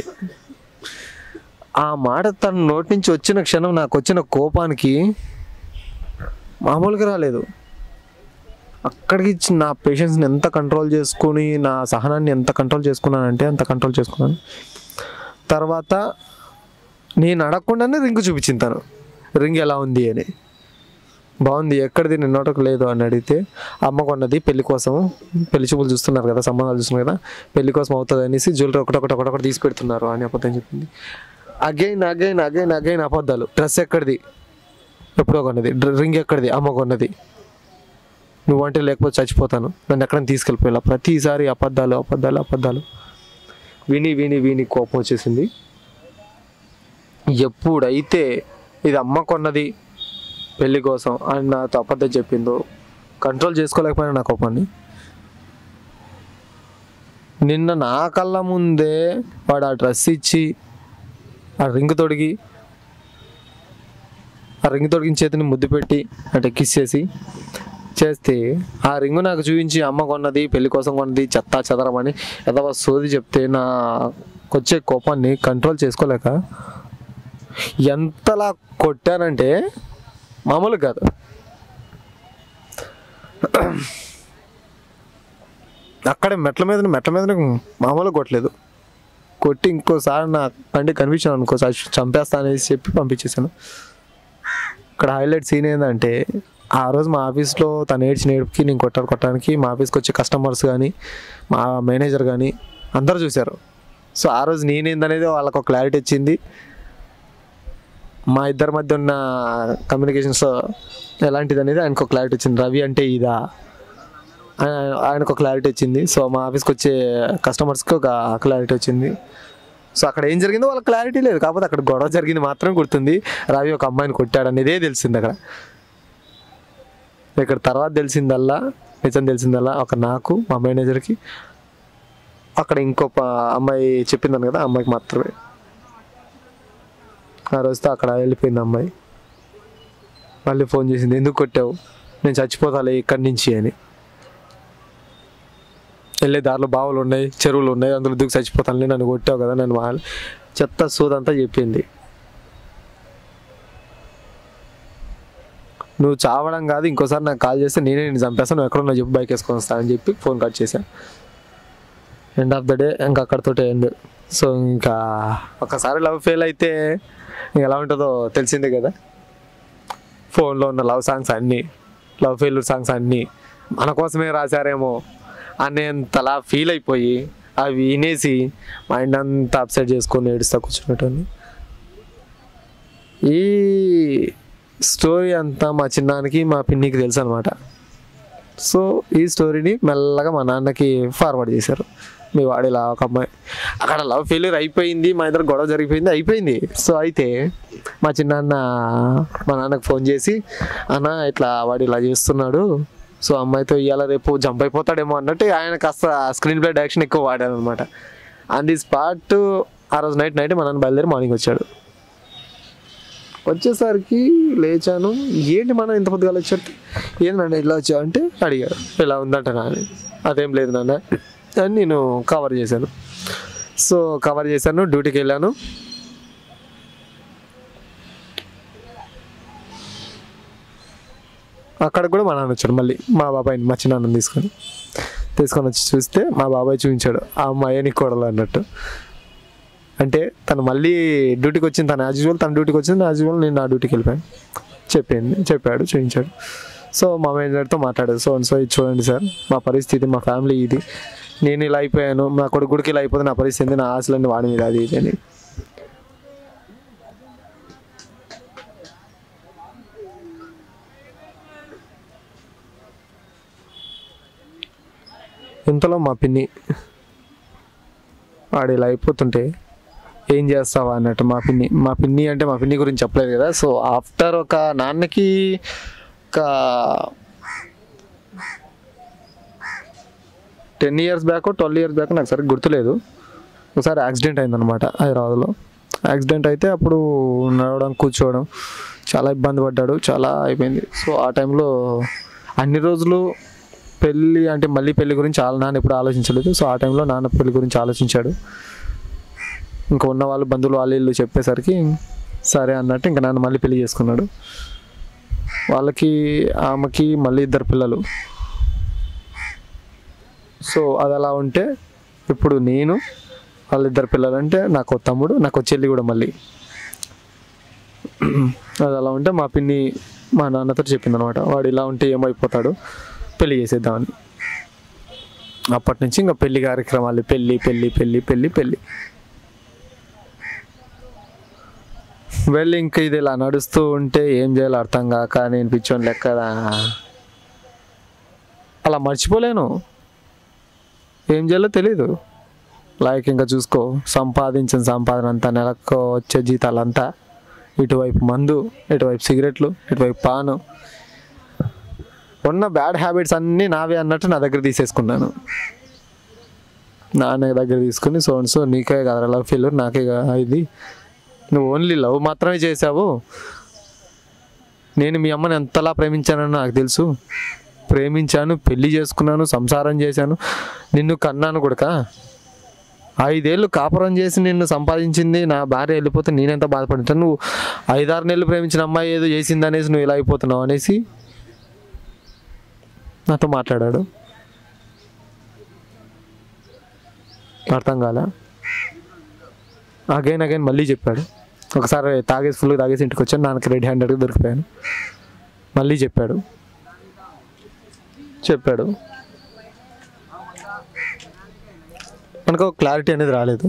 ఆ మాట తన నోటి నుంచి వచ్చిన క్షణం నాకు వచ్చిన కోపానికి మామూలుగా రాలేదు. అక్కడికి నా పేషెన్స్ని ఎంత కంట్రోల్ చేసుకుని, నా సహనాన్ని ఎంత కంట్రోల్ చేసుకున్నానంటే అంత కంట్రోల్ చేసుకున్నాను. తర్వాత నేను అడగకుండానే రింగ్ చూపించింది తను, రింగ్ ఎలా ఉంది అని. బాగుంది, ఎక్కడిది, నేను నోటకు లేదు అని అడిగితే అమ్మ కొన్నది పెళ్లి కోసం, పెళ్లి చూపులు చూస్తున్నారు కదా, సంబంధాలు చూస్తున్నారు కదా, పెళ్లి కోసం అవుతుంది అనేసి జ్యువెలరీ ఒకటొకటి ఒకటొకటి తీసి పెడుతున్నారు అని అబద్ధం చెప్పింది. అగైన్ అగైన్ అగైన్ అగైన్ అబద్ధాలు. డ్రెస్ ఎక్కడిది, ఎప్పుడో కొన్నది. రింగ్ ఎక్కడిది, అమ్మ కొన్నది. నువ్వంటే లేకపోతే చచ్చిపోతాను, నన్ను ఎక్కడైనా తీసుకెళ్ళిపోయేలా. ప్రతిసారి అబద్ధాలు అబద్ధాలు అబద్ధాలు. విని విని విని కోపం వచ్చేసింది. ఎప్పుడైతే ఇది అమ్మ కొన్నది పెళ్ళి కోసం అని నాతో అబద్ధం చెప్పిందో కంట్రోల్ చేసుకోలేకపోయినా నా కోపాన్ని. నిన్న నా కళ్ళ ముందే వాడు ఆ డ్రెస్ ఇచ్చి ఆ రింగ్ తొడిగి ఆ రింగ్ తొడిగిన చేతిని ముద్దు పెట్టి అంటే కిస్ చేసి చేస్తే ఆ రింగు నాకు చూపించి అమ్మ కొన్నది పెళ్లి కోసం కొన్నది చెత్తా చెదరమని ఏదో సోది చెప్తే నాకు వచ్చే కోపాన్ని కంట్రోల్ చేసుకోలేక ఎంతలా కొట్టానంటే మామూలు కాదు. అక్కడే మెట్ల మీద మెట్ల మీద మామూలుగా కొట్టలేదు, కొట్టి ఇంకోసారి నా కంటే కనిపించాను అనుకోసారి చంపేస్తా అనేసి చెప్పి పంపించేశాను. ఇక్కడ హైలైట్ సీన్ ఏంటంటే ఆ రోజు మా ఆఫీస్లో తను ఏడ్చిన ఏడుపుకి నేను కొట్టాలి కొట్టడానికి మా ఆఫీస్కి వచ్చే కస్టమర్స్ కానీ మా మేనేజర్ కానీ అందరూ చూశారు. సో ఆ రోజు నేనేందనేది వాళ్ళకు ఒక క్లారిటీ వచ్చింది. మా ఇద్దరి మధ్య ఉన్న కమ్యూనికేషన్స్ ఎలాంటిది అనేది ఆయనకు ఒక క్లారిటీ వచ్చింది. రవి అంటే ఇదా ఆయనకు ఒక క్లారిటీ వచ్చింది. సో మా ఆఫీస్కి వచ్చే కస్టమర్స్కి ఒక క్లారిటీ వచ్చింది. సో అక్కడ ఏం జరిగిందో వాళ్ళకి క్లారిటీ లేదు, కాకపోతే అక్కడ గొడవ జరిగింది మాత్రం గుర్తుంది. రవి ఒక అమ్మాయిని కొట్టాడు అనేదే తెలిసింది అక్కడ. ఇక్కడ తర్వాత తెలిసిందల్లా నిజం తెలిసిందల్లా ఒక నాకు మా మేనేజర్కి, అక్కడ ఇంకొక అమ్మాయి చెప్పిందని కదా అమ్మాయికి మాత్రమే. ఆ రోజుతో అక్కడ వెళ్ళిపోయింది అమ్మాయి. మళ్ళీ ఫోన్ చేసింది, ఎందుకు కొట్టావు, నేను చచ్చిపోతాలే ఇక్కడి నుంచి అని. వెళ్ళే దారిలో బావులు ఉన్నాయి, చెరువులు ఉన్నాయి, అందులో దిగు చచ్చిపోతాను, నన్ను కొట్టావు కదా, నన్ను వాళ్ళ చెత్త సోదంతా చెప్పింది. నువ్వు చావడం కాదు, ఇంకోసారి నాకు కాల్ చేస్తే నేనే నేను చంపేస్తాను, నువ్వు ఎక్కడున్నా చెప్పి బైక్ వేసుకొని వస్తానని చెప్పి ఫోన్ కట్ చేశాను. ఎండ్ ఆఫ్ ద డే ఇంకా అక్కడితో ఎండ్. సో ఇంకా ఒకసారి లవ్ ఫెయిల్ అయితే ఎలా ఉంటుందో తెలిసిందే కదా. ఫోన్లో ఉన్న లవ్ సాంగ్స్ అన్నీ, లవ్ ఫెయిల్యూర్ సాంగ్స్ అన్నీ మన కోసమే రాశారేమో అనేంతలా ఫీల్ అయిపోయి అవి వినేసి మైండ్ అంతా అప్సెట్ చేసుకొని ఏడుస్తా కూర్చున్నట్టు. ఈ స్టోరీ అంతా మా చిన్నానికి మా పిన్నికి తెలుసు అనమాట. సో ఈ స్టోరీని మెల్లగా మా నాన్నకి ఫార్వర్డ్ చేశారు. మీ వాడిలా ఒక అమ్మాయి అక్కడ లవ్ ఫెయిల్యూర్ అయిపోయింది, మా ఇద్దరు గొడవ జరిగిపోయింది అయిపోయింది. సో అయితే మా చిన్నాన్న మా నాన్నకు ఫోన్ చేసి, అన్న ఇట్లా వాడు ఇలా చేస్తున్నాడు, సో అమ్మాయితో ఇవాళ రేపు జంప్ అయిపోతాడేమో అన్నట్టు ఆయన కాస్త స్క్రీన్ ప్లే డైరెక్షన్ ఎక్కువ వాడాను అనమాట. ఆన్ ది స్పాట్ ఆ రోజు నైట్ నైట్ మా నాన్న బయలుదేరి మార్నింగ్ వచ్చాడు. వచ్చేసరికి లేచాను, ఏంటి మనం ఇంత పొద్దుగా వచ్చాడు, ఏంటి నాన్న ఇలా వచ్చావు అంటే అడిగాడు, ఇలా ఉందంట నాన్న. అదేం లేదు నాన్న అని నేను కవర్ చేశాను. సో కవర్ చేశాను, డ్యూటీకి వెళ్ళాను. అక్కడ కూడా మా నాన్న వచ్చాడు, మళ్ళీ మా బాబాయ్ని మా చిన్నాన్నని తీసుకొని తీసుకొని వచ్చి చూస్తే మా బాబాయ్ చూపించాడు ఆ అమ్మాయి నీ కోడలు అన్నట్టు. అంటే తను మళ్ళీ డ్యూటీకి వచ్చింది, తను యాజ్ యూజువల్ తన డ్యూటీకి వచ్చింది, యాజ్ యూజువల్ నేను నా డ్యూటీకి వెళ్ళిపోయాను. చెప్పింది చెప్పాడు చూపించాడు. సో మా మేనేజర్తో మాట్లాడాడు, సో సో ఇది చూడండి సార్ మా పరిస్థితి, మా ఫ్యామిలీ ఇది, నేను ఇలా అయిపోయాను, నా కొడుకుడికి ఇలా అయిపోతే నా పరిస్థితి, నా ఆశలన్నీ వాడి మీద అది ఇది అని. ఇంతలో మా పిన్ని వాడు ఇలా అయిపోతుంటే ఏం చేస్తావా అన్నట్టు మా పిన్ని మా పిన్ని అంటే మా పిన్ని గురించి చెప్పలేదు కదా. సో ఆఫ్టర్ ఒక నాన్నకి ఒక ten years back twelve years back నాకు సరిగ్గా గుర్తులేదు, ఒకసారి యాక్సిడెంట్ అయిందనమాట హైదరాబాద్లో. యాక్సిడెంట్ అయితే అప్పుడు నడవడం కూర్చోవడం చాలా ఇబ్బంది పడ్డాడు, చాలా అయిపోయింది. సో ఆ టైంలో అన్ని రోజులు పెళ్ళి అంటే మళ్ళీ పెళ్ళి గురించి చాలా నాన్న ఎప్పుడు ఆలోచించలేదు. సో ఆ టైంలో నాన్న పెళ్ళి గురించి ఆలోచించాడు. ఇంకా ఉన్న వాళ్ళు బంధువులు వాళ్ళు వీళ్ళు చెప్పేసరికి సరే అన్నట్టు ఇంకా నాన్న మళ్ళీ పెళ్ళి చేసుకున్నాడు. వాళ్ళకి ఆమెకి మళ్ళీ ఇద్దరు పిల్లలు. సో అది అలా ఉంటే ఇప్పుడు నేను వాళ్ళిద్దరు పిల్లలు అంటే నాకు తమ్ముడు నాకు చెల్లి కూడా మళ్ళీ. అది అలా ఉంటే మా పిన్ని మా నాన్నతో చెప్పింది అనమాట, వాడు ఇలా ఉంటే ఏమైపోతాడు, పెళ్ళి చేసేద్దామని. అప్పటి నుంచి ఇంకా పెళ్లి కార్యక్రమాలు, పెళ్ళి పెళ్ళి పెళ్ళి పెళ్ళి పెళ్ళి వెళ్ళి ఇంకా ఇది ఇలా నడుస్తూ ఉంటే ఏం చేయాలో అర్థం కాక నేను పిచ్చోని లెక్క అలా మర్చిపోలేను, ఏం చేయాలో తెలీదు. లైక్ ఇంకా చూసుకో, సంపాదించిన సంపాదన అంతా, నెలకు వచ్చే జీతాలంతా ఇటువైపు మందు, ఇటువైపు సిగరెట్లు, ఇటువైపు పాను, ఉన్న బ్యాడ్ హ్యాబిట్స్ అన్నీ నావే అన్నట్టు నా దగ్గర తీసేసుకున్నాను. నాన్న దగ్గర తీసుకుని సో సో నీకే కదా లవ్ ఫెయిల్యూర్, నాకే ఇది, నువ్వు ఓన్లీ లవ్ మాత్రమే చేసావు, నేను మీ అమ్మని ఎంతలా ప్రేమించానని నాకు తెలుసు, ప్రేమించాను, పెళ్ళి చేసుకున్నాను, సంసారం చేశాను, నిన్ను కన్నాను కొడుక, ఐదేళ్ళు కాపురం చేసి నిన్ను సంపాదించింది నా భార్య వెళ్ళిపోతే నేనెంత బాధపడుతాను, నువ్వు ఐదారు నెలలు ప్రేమించిన అమ్మాయి ఏదో చేసింది అనేసి నువ్వు ఇలా అయిపోతున్నావు అనేసి నాతో మాట్లాడాడు. అర్థం కాల. అగైన్ అగైన్ మళ్ళీ చెప్పాడు. ఒకసారి తాగేసి ఫుల్గా తాగేసి ఇంటికి వచ్చాను, నాన్నకి రెడీ హ్యాండెడ్గా దొరికిపోయాను. మళ్ళీ చెప్పాడు చెప్పాడు మనకు క్లారిటీ అనేది రాలేదు.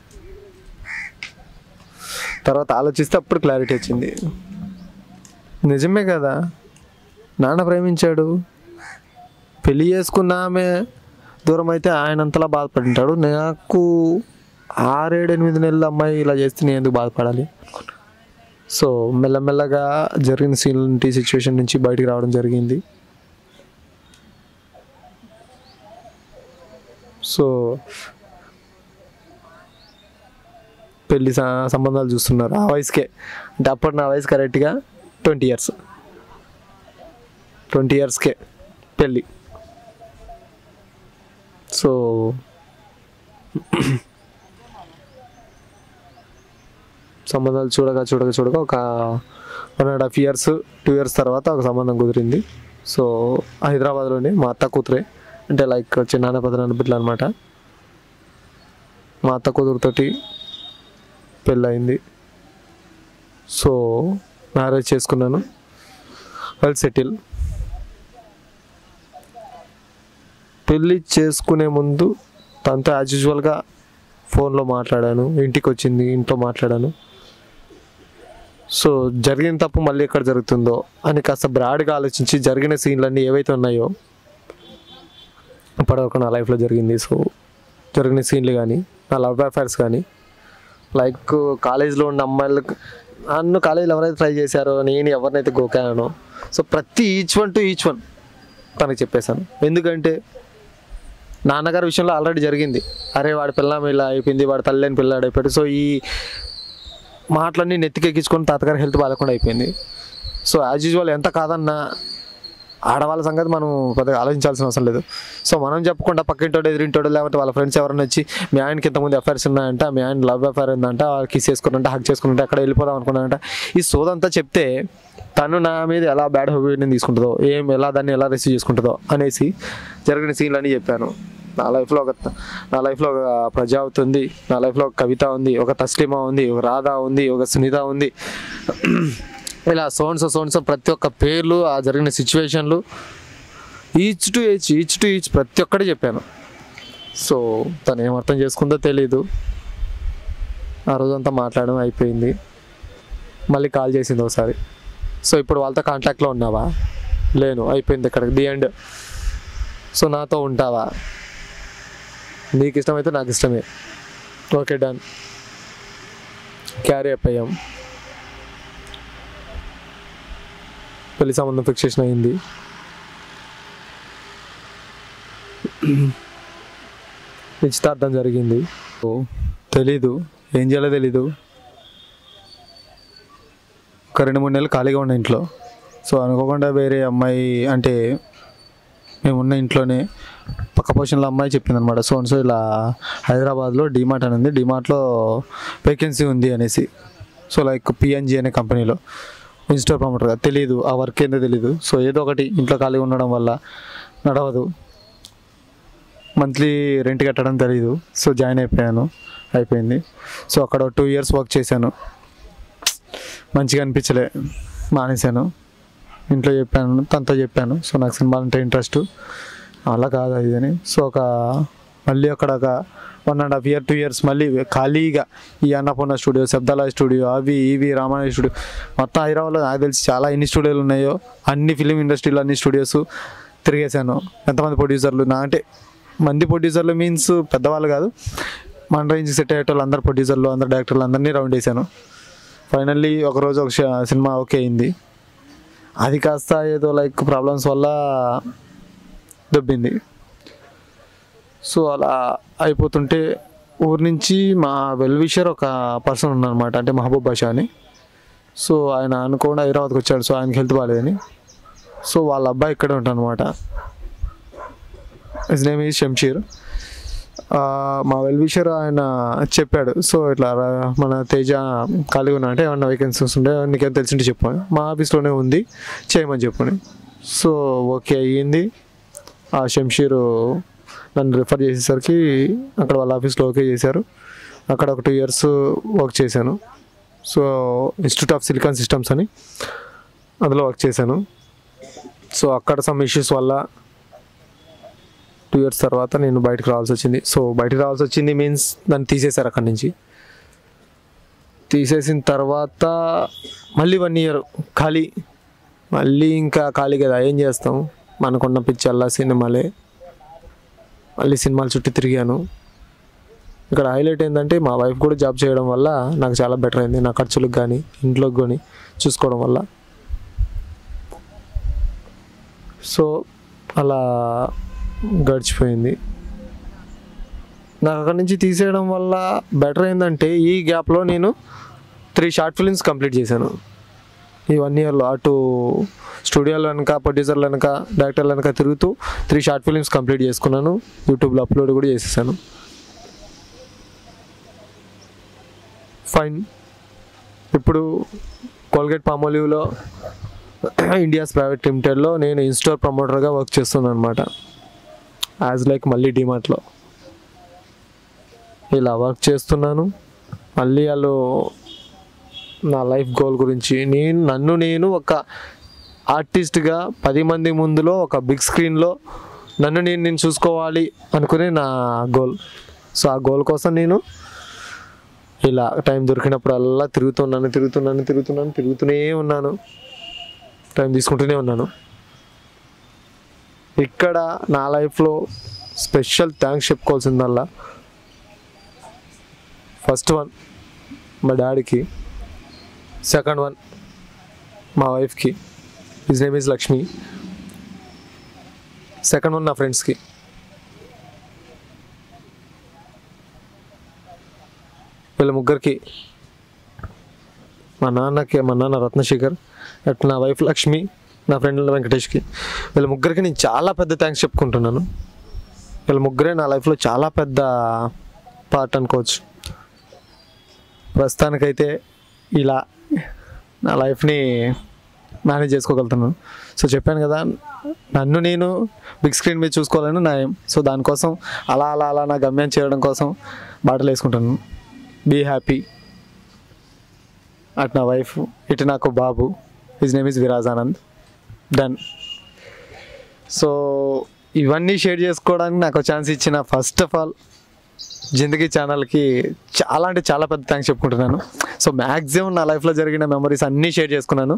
తర్వాత ఆలోచిస్తే అప్పుడు క్లారిటీ వచ్చింది. నిజమే కదా, నాన్న ప్రేమించాడు, పెళ్ళి చేసుకున్న ఆమె దూరం అయితే ఆయన అంతలా బాధపడింటాడు, నాకు ఆరేడు ఎనిమిది నెలల అమ్మాయి ఇలా చేస్తే నేను ఎందుకు బాధపడాలి. సో మెల్లమెల్లగా జరిగిన సీన్ సిచ్యువేషన్ నుంచి బయటికి రావడం జరిగింది. సో పెళ్ళి సంబంధాలు చూస్తున్నారు ఆ వయసుకే, అంటే అప్పుడు నా వయసు కరెక్ట్గా ట్వంటీ ఇయర్స్ ట్వంటీ ఇయర్స్కే పెళ్ళి. సో సంబంధాలు చూడగా చూడగా చూడగా ఒక one and half years two years తర్వాత ఒక సంబంధం కుదిరింది. సో హైదరాబాద్లోనే మా అత్త కూతురే, అంటే లైక్ చిన్నాన్న పెద్దనాన్న బిడ్డలు అనమాట. మా అత్త కూతురుతోటి పెళ్ళయింది. సో మ్యారేజ్ చేసుకున్నాను, వెల్ సెటిల్. పెళ్ళి చేసుకునే ముందు తనతో యాజ్ యూజువల్గా ఫోన్లో మాట్లాడాను, ఇంటికి వచ్చింది ఇంట్లో మాట్లాడాను. సో జరిగిన తప్పు మళ్ళీ ఎక్కడ జరుగుతుందో అని కాస్త బ్రాడ్గా ఆలోచించి జరిగిన సీన్లన్నీ ఏవైతే ఉన్నాయో ఇప్పటివరకు నా లైఫ్లో జరిగింది. సో జరిగిన సీన్లు కానీ, నా లవ్ అఫైర్స్ కానీ, లైక్ కాలేజ్లో ఉన్న అమ్మాయిలకు నన్ను కాలేజీలో ఎవరైతే ట్రై చేశారో, నేను ఎవరినైతే గోకానో, సో ప్రతి each one to each one తనకు చెప్పేశాను. ఎందుకంటే నాన్నగారి విషయంలో ఆల్రెడీ జరిగింది, అరే వాడి పిల్లం ఇలా అయిపోయింది, వాడి తల్లిని పిల్లాడు అయిపోయాడు. సో ఈ మాటలన్నీ నెత్తికెక్కించుకొని తాతగారి హెల్త్ బాగాలేకుండా అయిపోయింది. సో యాజ్ యూజువల్ ఎంత కాదన్నా ఆడవాళ్ళ సంగతి మనం పెద్దగా ఆలోచించాల్సిన అవసరం లేదు. సో మనం చెప్పకుండా పక్కింటోడు ఎదురింటోడు లేకపోతే వాళ్ళ ఫ్రెండ్స్ ఎవరైనా వచ్చి మీ ఆయనకి ఇంతకుముందు అఫైర్స్ ఉన్నాయంట, మీ ఆయన లవ్ అఫైర్ ఉందంట, కిస్ చేసుకున్నంట, హక్ చేసుకున్నంట, అక్కడ వెళ్ళిపోదాం అనుకున్నానంట, ఈ సోదంతా చెప్తే తను నా మీద ఎలా బ్యాడ్ ఒపీనియన్ తీసుకుంటుందో, ఏం ఎలా దాన్ని ఎలా రిసీవ్ చేసుకుంటుందో అనేసి జరిగిన సీన్లన్నీ చెప్పాను. నా లైఫ్లో ఒక నా లైఫ్లో ఒక ప్రజావతి ఉంది, నా లైఫ్లో ఒక కవిత ఉంది, ఒక తస్లిమా ఉంది, ఒక రాధా ఉంది, ఒక సునీత ఉంది, ఇలా సోన్సో సోన్సో ప్రతి ఒక్క పేర్లు, ఆ జరిగిన సిచ్యువేషన్లు each to each each to each ప్రతి ఒక్కటి చెప్పాను. సో తను ఏం అర్థం చేసుకుందో తెలీదు. ఆ రోజంతా మాట్లాడడం అయిపోయింది. మళ్ళీ కాల్ చేసింది ఒకసారి. సో ఇప్పుడు వాళ్ళతో కాంటాక్ట్లో ఉన్నావా? లేను, అయిపోయింది ఇక్కడ ది ఎండ్. సో నాతో ఉంటావా? నీకు ఇష్టమైతే నాకు ఇష్టమే. ఓకే డన్, క్యారీ అప్ అయ్యాం. పెళ్లి సంబంధం ఫిక్సేషన్ అయింది. నిశ్చితార్థం జరిగింది. తెలీదు ఏం చేయాలో తెలీదు. ఒక రెండు మూడు నెలలు ఖాళీగా ఉన్న ఇంట్లో. సో అనుకోకుండా వేరే అమ్మాయి, అంటే మేమున్న ఇంట్లోనే పక్క పోషన్లో అమ్మాయి చెప్పింది అనమాట. సో సో ఇలా హైదరాబాద్లో డీమార్ట్ అని ఉంది, డీమార్ట్లో వేకెన్సీ ఉంది అనేసి. సో లైక్ పిఎన్జీ అనే కంపెనీలో ఇన్స్టోర్ ప్రమోటర్గా. తెలీదు ఆ వర్క్ ఏందో తెలీదు. సో ఏదో ఒకటి ఇంట్లో ఖాళీగా ఉండడం వల్ల నడవదు, మంత్లీ రెంట్ కట్టడం తెలీదు. సో జాయిన్ అయిపోయాను, అయిపోయింది. సో అక్కడ టూ ఇయర్స్ వర్క్ చేశాను, మంచిగా అనిపించలే, మానేశాను. ఇంట్లో చెప్పాను, తనతో చెప్పాను. సో నాకు సినిమాలు అంటే ఇంట్రెస్ట్, అలా కాదు అది అని. సో ఒక మళ్ళీ అక్కడ ఒక one and half year two years మళ్ళీ ఖాళీగా ఈ అన్నపూర్ణ స్టూడియో, శబ్దాల స్టూడియో, అవి ఇవి రామాయణ స్టూడియో, మొత్తం హైదరాబాద్లో నాకు తెలిసి చాలా ఎన్ని స్టూడియోలు ఉన్నాయో అన్ని ఫిలిం ఇండస్ట్రీలో అన్ని స్టూడియోస్ తిరిగేశాను. ఎంతమంది ప్రొడ్యూసర్లు నా అంటే మంది ప్రొడ్యూసర్లు మీన్స్ పెద్దవాళ్ళు కాదు, మన రేంజ్ సెట్ అయ్యేటోళ్ళు అందరు ప్రొడ్యూసర్లు, అందరు డైరెక్టర్లు అందరినీ రౌండ్ వేసాను. ఫైనల్లీ ఒకరోజు ఒక సినిమా ఓకే అయింది. అది కాస్త ఏదో లైక్ ప్రాబ్లమ్స్ వల్ల దొబ్బింది. సో అలా అయిపోతుంటే ఊరి నుంచి మా వెల్ విషర్ ఒక పర్సన్ ఉన్నారనమాట, అంటే మహబూబ్ బాషా అని. సో ఆయన అనుకోకుండా హైదరాబాద్కి వచ్చాడు. సో ఆయనకి హెల్త్ బాగాలేదని. సో వాళ్ళ అబ్బాయి ఇక్కడే ఉంటాడు అనమాట. His name is Shamsheer. మా వెల్ విషర్ ఆయన చెప్పాడు, సో ఇట్లా మన తేజ ఖాళీగా ఉన్నా అంటే ఏమన్నా వేకెన్సీస్ ఉంటే నీకేం తెలిసింటే చెప్పాను, మా ఆఫీస్లోనే ఉంది చేయమని చెప్పని. సో ఓకే అయ్యింది. ఆ షంషీరు నన్ను రిఫర్ చేసేసరికి అక్కడ వాళ్ళ ఆఫీస్లో ఓకే చేశారు. అక్కడ ఒక టూ ఇయర్స్ వర్క్ చేశాను. So institute of silicon systems అని అందులో వర్క్ చేశాను. సో అక్కడ సమ్ ఇష్యూస్ వల్ల టూ ఇయర్స్ తర్వాత నేను బయటకు రావాల్సి వచ్చింది. సో బయటకు రావాల్సి వచ్చింది మీన్స్ నన్ను తీసేశారు అక్కడి నుంచి. తీసేసిన తర్వాత మళ్ళీ వన్ ఇయర్ ఖాళీ. మళ్ళీ ఇంకా ఖాళీ కదా, ఏం చేస్తాం, మనకున్న పిచ్చల్లా సినిమాలే. మళ్ళీ సినిమాల చుట్టూ తిరిగాను. ఇక్కడ హైలైట్ ఏంటంటే మా వైఫ్ కూడా జాబ్ చేయడం వల్ల నాకు చాలా బెటర్ అయింది, నా ఖర్చులకు కానీ ఇంట్లోకి కానీ చూసుకోవడం వల్ల. సో అలా గడిచిపోయింది. నాకు అక్కడి నుంచి తీసేయడం వల్ల బెటర్ ఏంటంటే ఈ గ్యాప్లో నేను త్రీ షార్ట్ ఫిల్మ్స్ కంప్లీట్ చేశాను ఈ వన్ ఇయర్లో. అటు స్టూడియోలో వెనక, ప్రొడ్యూసర్లు వెనక, డైరెక్టర్లు వెనక తిరుగుతూ త్రీ షార్ట్ ఫిల్మ్స్ కంప్లీట్ చేసుకున్నాను. యూట్యూబ్లో అప్లోడ్ కూడా చేసేసాను. ఫైన్. ఇప్పుడు కోల్గేట్ పామోలివ్లో ఇండియాస్ ప్రైవేట్ లిమిటెడ్లో నేను ఇన్స్టోర్ ప్రమోటర్గా వర్క్ చేస్తున్నాను అనమాట. యాజ్ లైక్ మళ్ళీ డిమార్ట్లో ఇలా వర్క్ చేస్తున్నాను. మళ్ళీ వాళ్ళు నా లైఫ్ గోల్ గురించి, నేను నన్ను నేను ఒక ఆర్టిస్ట్గా పది మంది ముందులో ఒక బిగ్ స్క్రీన్లో నన్ను నేను నేను చూసుకోవాలి అనుకునే నా గోల్. సో ఆ గోల్ కోసం నేను ఇలా టైం దొరికినప్పుడల్లా తిరుగుతున్నాను తిరుగుతున్నాను తిరుగుతున్నాను తిరుగుతూనే ఉన్నాను టైం తీసుకుంటూనే ఉన్నాను. ఇక్కడ నా లైఫ్లో స్పెషల్ థ్యాంక్స్ చెప్పుకోవాల్సిందల్లా ఫస్ట్ వన్ మా డాడీకి, సెకండ్ వన్ మా వైఫ్కి, his name is Lakshmi, second one నా ఫ్రెండ్స్కి. వీళ్ళ ముగ్గురికి, మా నాన్నకి, మా నాన్న రత్నశేఖర్, అట్ నా వైఫ్ లక్ష్మి, నా ఫ్రెండ్ వెంకటేష్కి, వీళ్ళ ముగ్గురికి నేను చాలా పెద్ద థ్యాంక్స్ చెప్పుకుంటున్నాను. వీళ్ళ ముగ్గురే నా లైఫ్లో చాలా పెద్ద పార్ట్ అనుకోవచ్చు. ప్రస్తుతానికైతే ఇలా నా లైఫ్ని మేనేజ్ చేసుకోగలుగుతున్నాను. సో చెప్పాను కదా, నన్ను నేను బిగ్ స్క్రీన్ మీద చూసుకోవాలని నా ఏం. సో దానికోసం అలా అలా అలా నా గమ్యం చేయడం కోసం బాటలు వేసుకుంటాను. Be happy. అటు నా వైఫ్, ఇటు నాకు బాబు, his name is Viraj Anand. Done. So ఇవన్నీ షేర్ చేసుకోవడానికి నాకు ఛాన్స్ ఇచ్చిన ఫస్ట్ ఆఫ్ ఆల్ జిందగీ ఛానల్కి చాలా అంటే చాలా పెద్ద థ్యాంక్స్ చెప్పుకుంటున్నాను. సో మ్యాక్సిమం నా లైఫ్లో జరిగిన మెమరీస్ అన్నీ షేర్ చేసుకున్నాను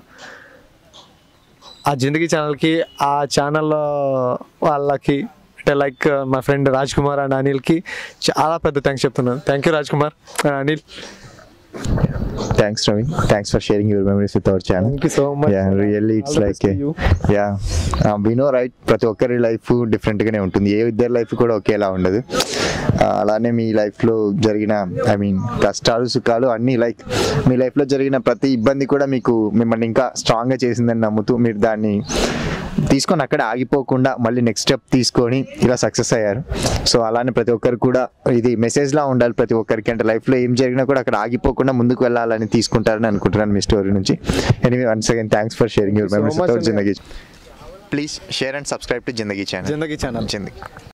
ఆ జిందగీ ఛానల్కి. ఆ ఛానల్లో వాళ్ళకి అంటే లైక్ మా ఫ్రెండ్ రాజ్ కుమార్ అండ్ అనిల్కి చాలా పెద్ద థ్యాంక్స్ చెప్తున్నాను. Thank you Raj Kumar and Anil. Thanks Ravi, thanks for sharing your memories with our channel. Thank you so much. Yeah really it's like yeah we know right, ప్రతి ఒక్కరి లైఫ్ డిఫరెంట్గానే ఉంటుంది, ఏ ఇద్దరి లైఫ్ కూడా ఒకేలా ఉండదు. అలానే మీ లైఫ్లో జరిగిన ఐ మీన్ కష్టాలు సుఖాలు అన్నీ లైక్ మీ లైఫ్లో జరిగిన ప్రతి ఇబ్బంది కూడా మీకు మిమ్మల్ని ఇంకా స్ట్రాంగ్గా చేసిందని నమ్ముతూ మీరు దాన్ని తీసుకొని అక్కడ ఆగిపోకుండా మళ్ళీ నెక్స్ట్ స్టెప్ తీసుకొని ఇలా సక్సెస్ అయ్యారు. సో అలానే ప్రతి ఒక్కరు కూడా ఇది మెసేజ్లా ఉండాలి ప్రతి ఒక్కరికి, అంటే లైఫ్లో ఏం జరిగినా కూడా అక్కడ ఆగిపోకుండా ముందుకు వెళ్ళాలని తీసుకుంటారని అనుకుంటున్నాను మీ స్టోరీ నుంచి. Anyway once again thanks for sharing your memories with our Zindagi. Please share and subscribe to Zindagi channel. Zindagi channel Zindagi.